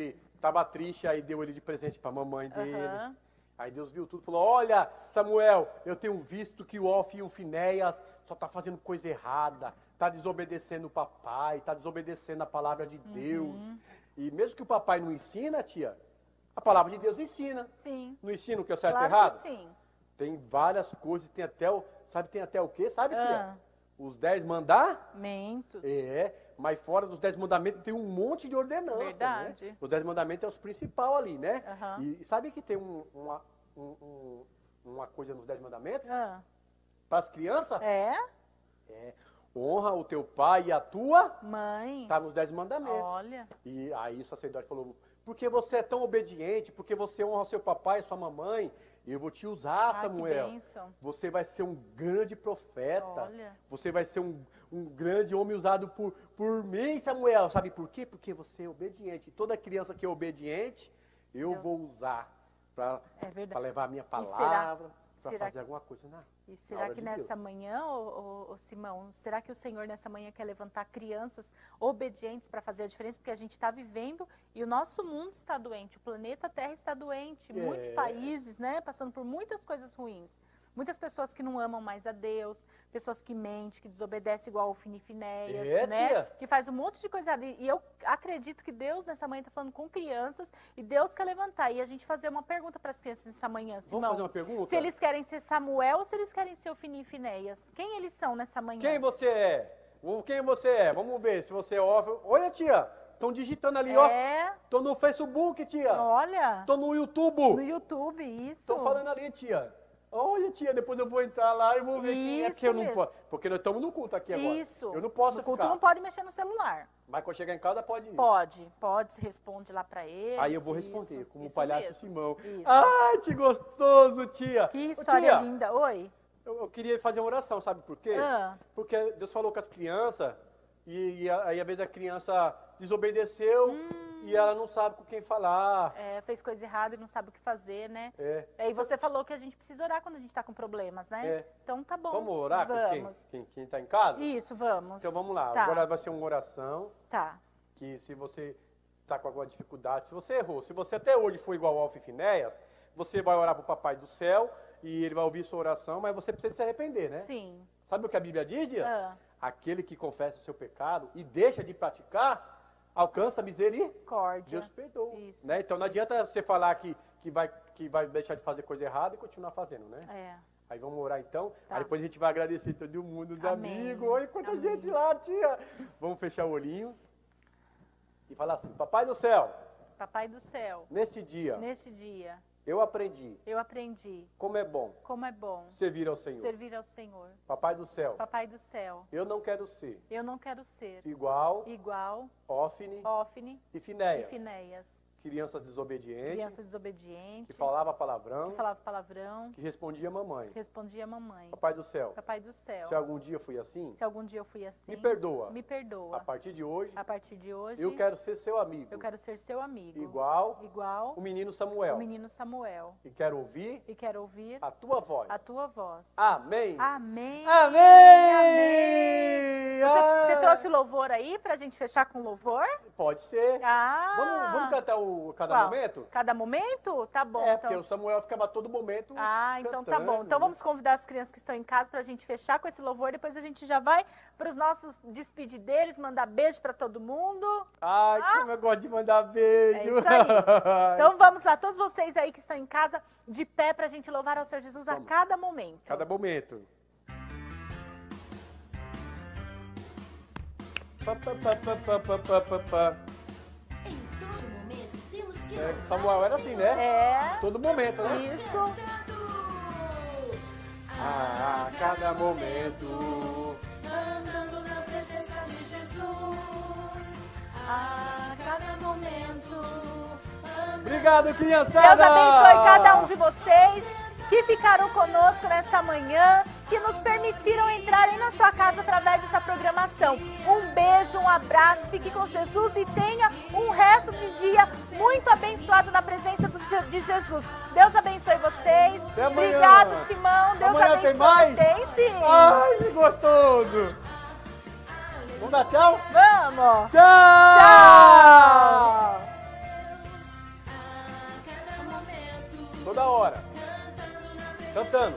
G: tava triste, aí deu ele de presente pra mamãe dele.
C: Aham.
G: Aí Deus viu tudo e falou, olha, Samuel, eu tenho visto que o Ofni e o Finéias só tá fazendo coisa errada, tá desobedecendo o papai, tá desobedecendo a palavra de Deus.
C: Uhum.
G: E mesmo que o papai não ensina, tia, a palavra de Deus ensina.
C: Sim.
G: Não ensina o que é certo e
C: Claro
G: errado?
C: que sim.
G: Tem várias coisas, tem até o, sabe, tem até o quê? Sabe, tia?
C: Ah.
G: Os dez mandamentos.
C: Mentos.
G: É, mas fora dos dez mandamentos tem um monte de ordenança,
C: Verdade.
G: né? Os dez mandamentos é os principais ali, né?
C: Aham.
G: E, e sabe que tem um, uma, um- um- uma coisa nos dez mandamentos?
C: Ah.
G: Para as crianças?
C: É?
G: É. Honra o teu pai e a tua,
C: Mãe.
G: tá nos dez mandamentos.
C: Olha.
G: E aí o sacerdote falou, porque você é tão obediente, porque você honra seu papai e sua mamãe, eu vou te usar,
C: Ai, que
G: Samuel.
C: bênção.
G: Você vai ser um grande profeta.
C: Olha.
G: Você vai ser um, um grande homem usado por, por mim, Samuel. Sabe por quê? Porque você é obediente. Toda criança que é obediente, eu
C: Eu-
G: vou usar para
C: É verdade.
G: levar a minha
C: será-
G: palavra, para
C: será
G: fazer
C: que-
G: alguma coisa na
C: E será
G: obra
C: que
G: de
C: nessa
G: Deus.
C: manhã, ô, ô, ô, Simão, será que o Senhor nessa manhã quer levantar crianças obedientes para fazer a diferença? Porque a gente está vivendo e o nosso mundo está doente, o planeta Terra está doente,
G: É.
C: muitos países, né, passando por muitas coisas ruins. Muitas pessoas que não amam mais a Deus, pessoas que mentem, que desobedecem igual o Fini Finéias,
G: É,
C: né?
G: tia.
C: Que faz um monte de coisa ali. E eu acredito que Deus nessa manhã está falando com crianças e Deus quer levantar. E a gente fazer uma pergunta para as crianças nessa manhã, Simão.
G: Vamos fazer uma pergunta?
C: Se eles querem ser Samuel ou se eles querem ser o Fini Finéias. Quem eles são nessa manhã?
G: Quem você é? O- Quem você é? Vamos ver se você é órfão. Olha, tia, estão digitando ali, ó.
C: É,
G: Tô no Facebook, tia.
C: olha,
G: Tô no YouTube.
C: no YouTube, isso.
G: Estão falando ali, tia. Olha, tia, depois eu vou entrar lá e vou ver quem é
C: Isso
G: que eu não
C: mesmo.
G: posso. Porque nós estamos no culto aqui agora.
C: Isso.
G: Eu não posso
C: No culto
G: ficar.
C: não pode mexer no celular.
G: Mas quando chegar em casa pode ir.
C: Pode, pode, se responde lá pra eles.
G: Aí eu vou
C: isso,
G: responder, como o
C: isso
G: palhaço
C: mesmo.
G: Simão.
C: Isso.
G: Ai, que gostoso, tia.
C: Que
G: Ô,
C: história
G: tia,
C: linda. Oi.
G: Eu, eu queria fazer uma oração, sabe por quê?
C: Ah.
G: Porque Deus falou com as crianças e, e a- aí às vezes a criança desobedeceu
C: Hum.
G: e ela não sabe com quem falar.
C: É, fez coisa errada e não sabe o que fazer, né?
G: É.
C: Aí você falou que a gente precisa orar quando a gente tá com problemas, né?
G: É.
C: Então tá bom.
G: Vamos orar com quem,
C: Vamos.
G: quem, quem tá em casa?
C: Isso, vamos.
G: Então vamos lá.
C: Tá.
G: Agora vai ser uma oração.
C: Tá.
G: Que se você está com alguma dificuldade, se você errou, se você até hoje foi igual ao Alfa e Finéias, você vai orar para o Papai do Céu e ele vai ouvir sua oração, mas você precisa se arrepender, né?
C: Sim.
G: Sabe o que a Bíblia diz, Dia?
C: Ah.
G: Aquele que confessa o seu pecado e deixa de praticar, alcança a misericórdia.
C: Córdia.
G: Deus perdoa.
C: Isso.
G: Né? Então não adianta você falar que, que, vai, que vai deixar de fazer coisa errada e continuar fazendo, né?
C: É.
G: Aí vamos orar então.
C: Tá.
G: Aí depois a gente vai agradecer todo mundo, os
C: Amém.
G: amigos. Olha quanta
C: Amém.
G: gente lá, tia. Vamos fechar o olhinho e falar assim: Papai do céu,
C: Papai do céu,
G: neste dia
C: neste dia
G: eu aprendi
C: eu aprendi
G: como é bom
C: como é bom
G: servir ao Senhor.
C: servir ao Senhor.
G: Papai do céu,
C: Papai do céu,
G: eu não quero ser
C: eu não quero ser
G: igual
C: igual
G: Ófine
C: Ofne
G: e
C: e
G: Finéias,
C: Finéias,
G: crianças desobedientes,
C: crianças desobedientes,
G: que falava palavrão,
C: que falava palavrão,
G: que respondia mamãe.
C: que respondia mamãe.
G: Papai do céu,
C: Papai do céu,
G: se algum dia fui assim,
C: se algum dia eu fui assim,
G: me perdoa.
C: me perdoa.
G: A partir de hoje,
C: A partir de hoje,
G: eu quero ser seu amigo,
C: eu quero ser seu amigo,
G: igual
C: igual
G: o menino Samuel,
C: o menino Samuel,
G: e quero ouvir
C: e quero ouvir
G: a tua voz.
C: a tua voz.
G: Amém.
C: Amém.
G: Amém.
C: Amém. Você,
G: Ah.
C: você trouxe louvor aí pra gente fechar com louvor?
G: Pode ser.
C: Ah!
G: Vamos, vamos cantar o cada
C: Qual?
G: momento?
C: Cada momento? Tá bom.
G: É,
C: então.
G: porque o Samuel ficava a todo momento.
C: Ah, então tá bom.
G: cantando,
C: Então
G: né?
C: vamos convidar as crianças que estão em casa pra gente fechar com esse louvor. Depois a gente já vai pros nossos despedideiros, mandar beijo pra todo mundo.
G: Ai, como eu gosto de mandar beijo.
C: É isso aí. Então vamos lá, todos vocês aí que estão em casa, de pé pra gente louvar ao Senhor Jesus a
G: Vamos.
C: cada momento.
G: Cada momento. Pá, pá, pá, pá, pá, pá, pá, pá, pá.
F: Em todo momento temos que
G: É,
F: louvar
G: Samuel
F: ao
G: era assim,
F: Senhor.
G: né?
C: É.
G: Todo momento, né?
C: Isso.
F: Cantando.
G: Ah, a cada momento.
F: Andando na presença de Jesus.
C: A cada momento.
G: Obrigado, criançada.
C: Deus abençoe cada um de vocês que ficaram conosco nesta manhã, que nos permitiram entrar na sua casa através dessa programação. Um beijo, um abraço, fique com Jesus e tenha um resto de dia muito abençoado na presença do Je- de Jesus. Deus abençoe vocês.
G: Até amanhã.
C: Obrigado, Simão. Deus
G: Amanhã
C: abençoe.
G: tem mais?
C: Tem sim.
G: Ai, que gostoso. Vamos dar tchau?
C: Vamos.
G: Tchau.
C: Tchau.
G: Toda hora. Cantando.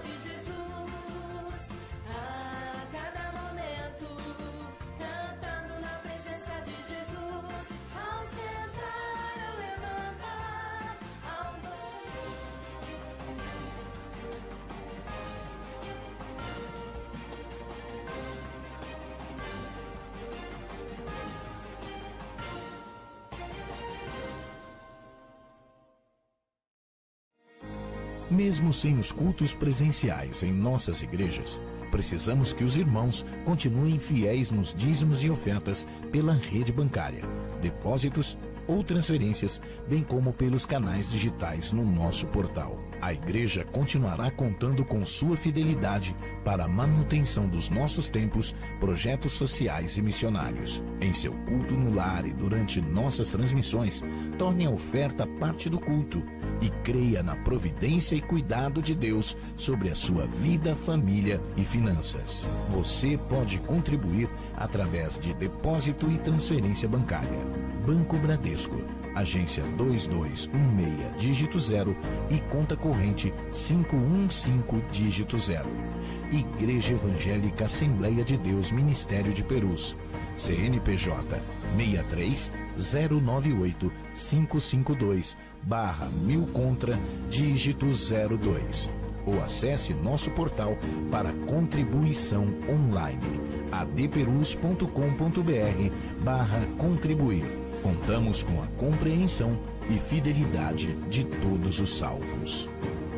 A: Mesmo sem os cultos presenciais em nossas igrejas, precisamos que os irmãos continuem fiéis nos dízimos e ofertas pela rede bancária, depósitos ou transferências, bem como pelos canais digitais no nosso portal. A igreja continuará contando com sua fidelidade para a manutenção dos nossos templos, projetos sociais e missionários. Em seu culto no lar e durante nossas transmissões, torne a oferta parte do culto e creia na providência e cuidado de Deus sobre a sua vida, família e finanças. Você pode contribuir através de depósito e transferência bancária. Banco Bradesco, agência dois dois um seis, dígito zero e conta corrente cinco um cinco, dígito zero. Igreja Evangélica Assembleia de Deus Ministério de Perus, C N P J seis três zero nove oito cinco cinco dois, barra mil contra, dígito zero dois. Ou acesse nosso portal para contribuição online, adperus ponto com ponto br barra contribuir. Contamos com a compreensão e fidelidade de todos os salvos.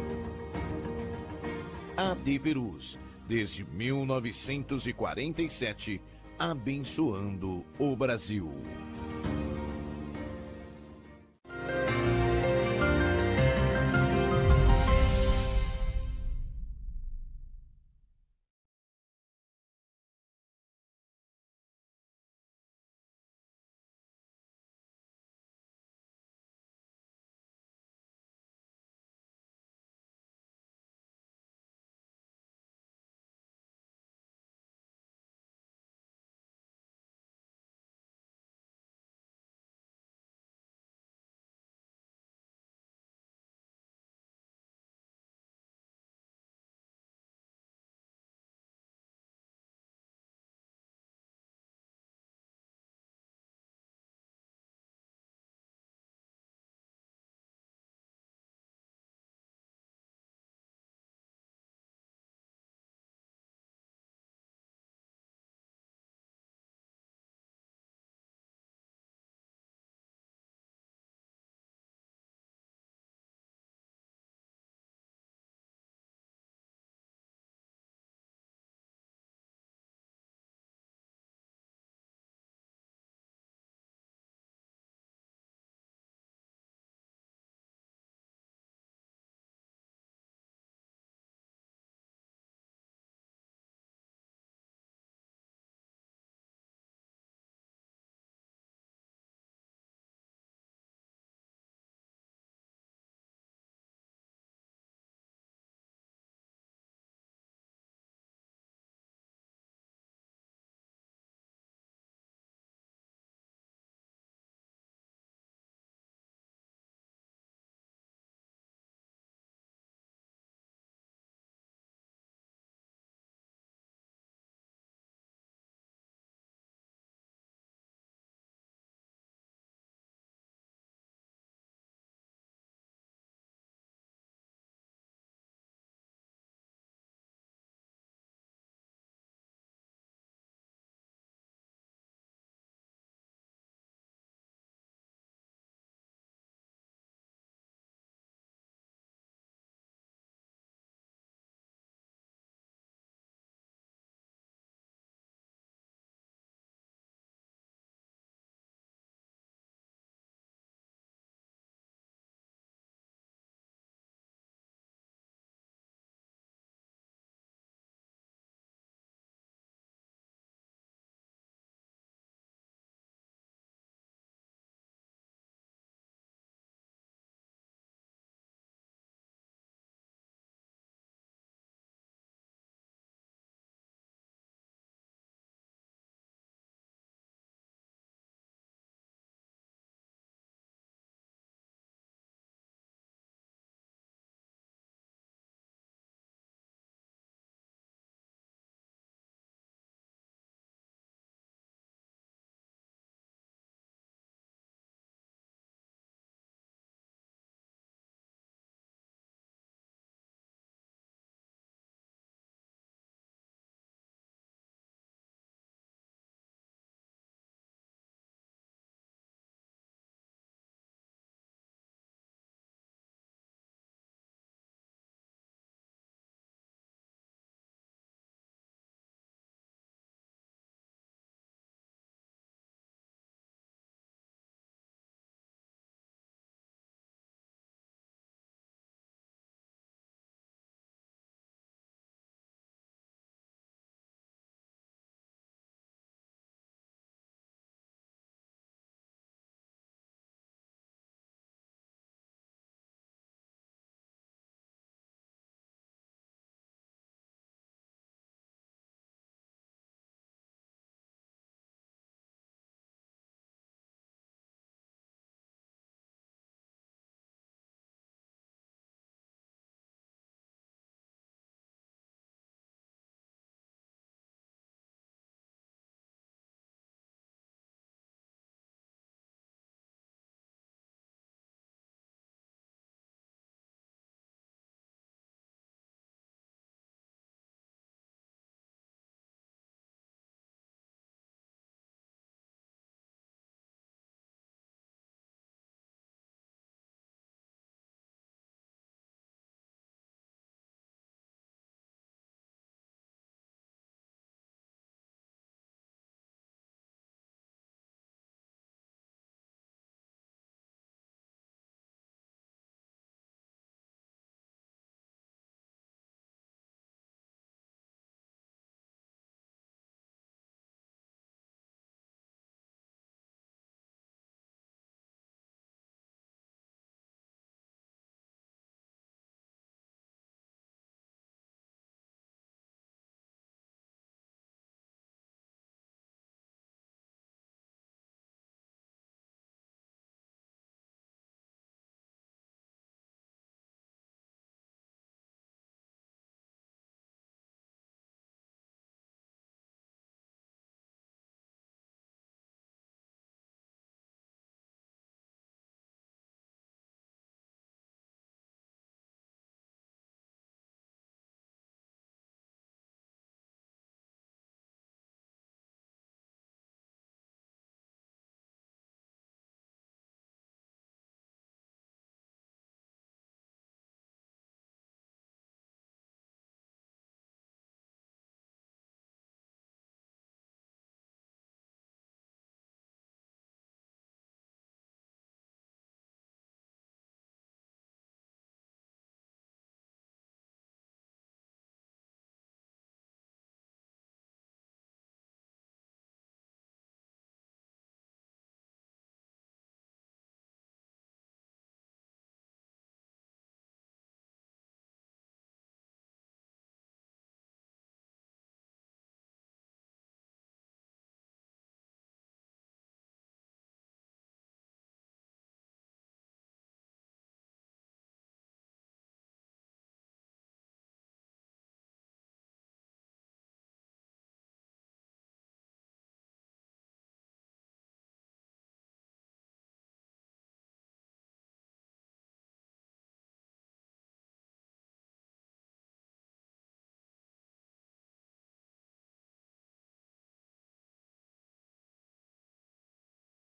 A: A D Perus, desde mil novecentos e quarenta e sete, abençoando o Brasil.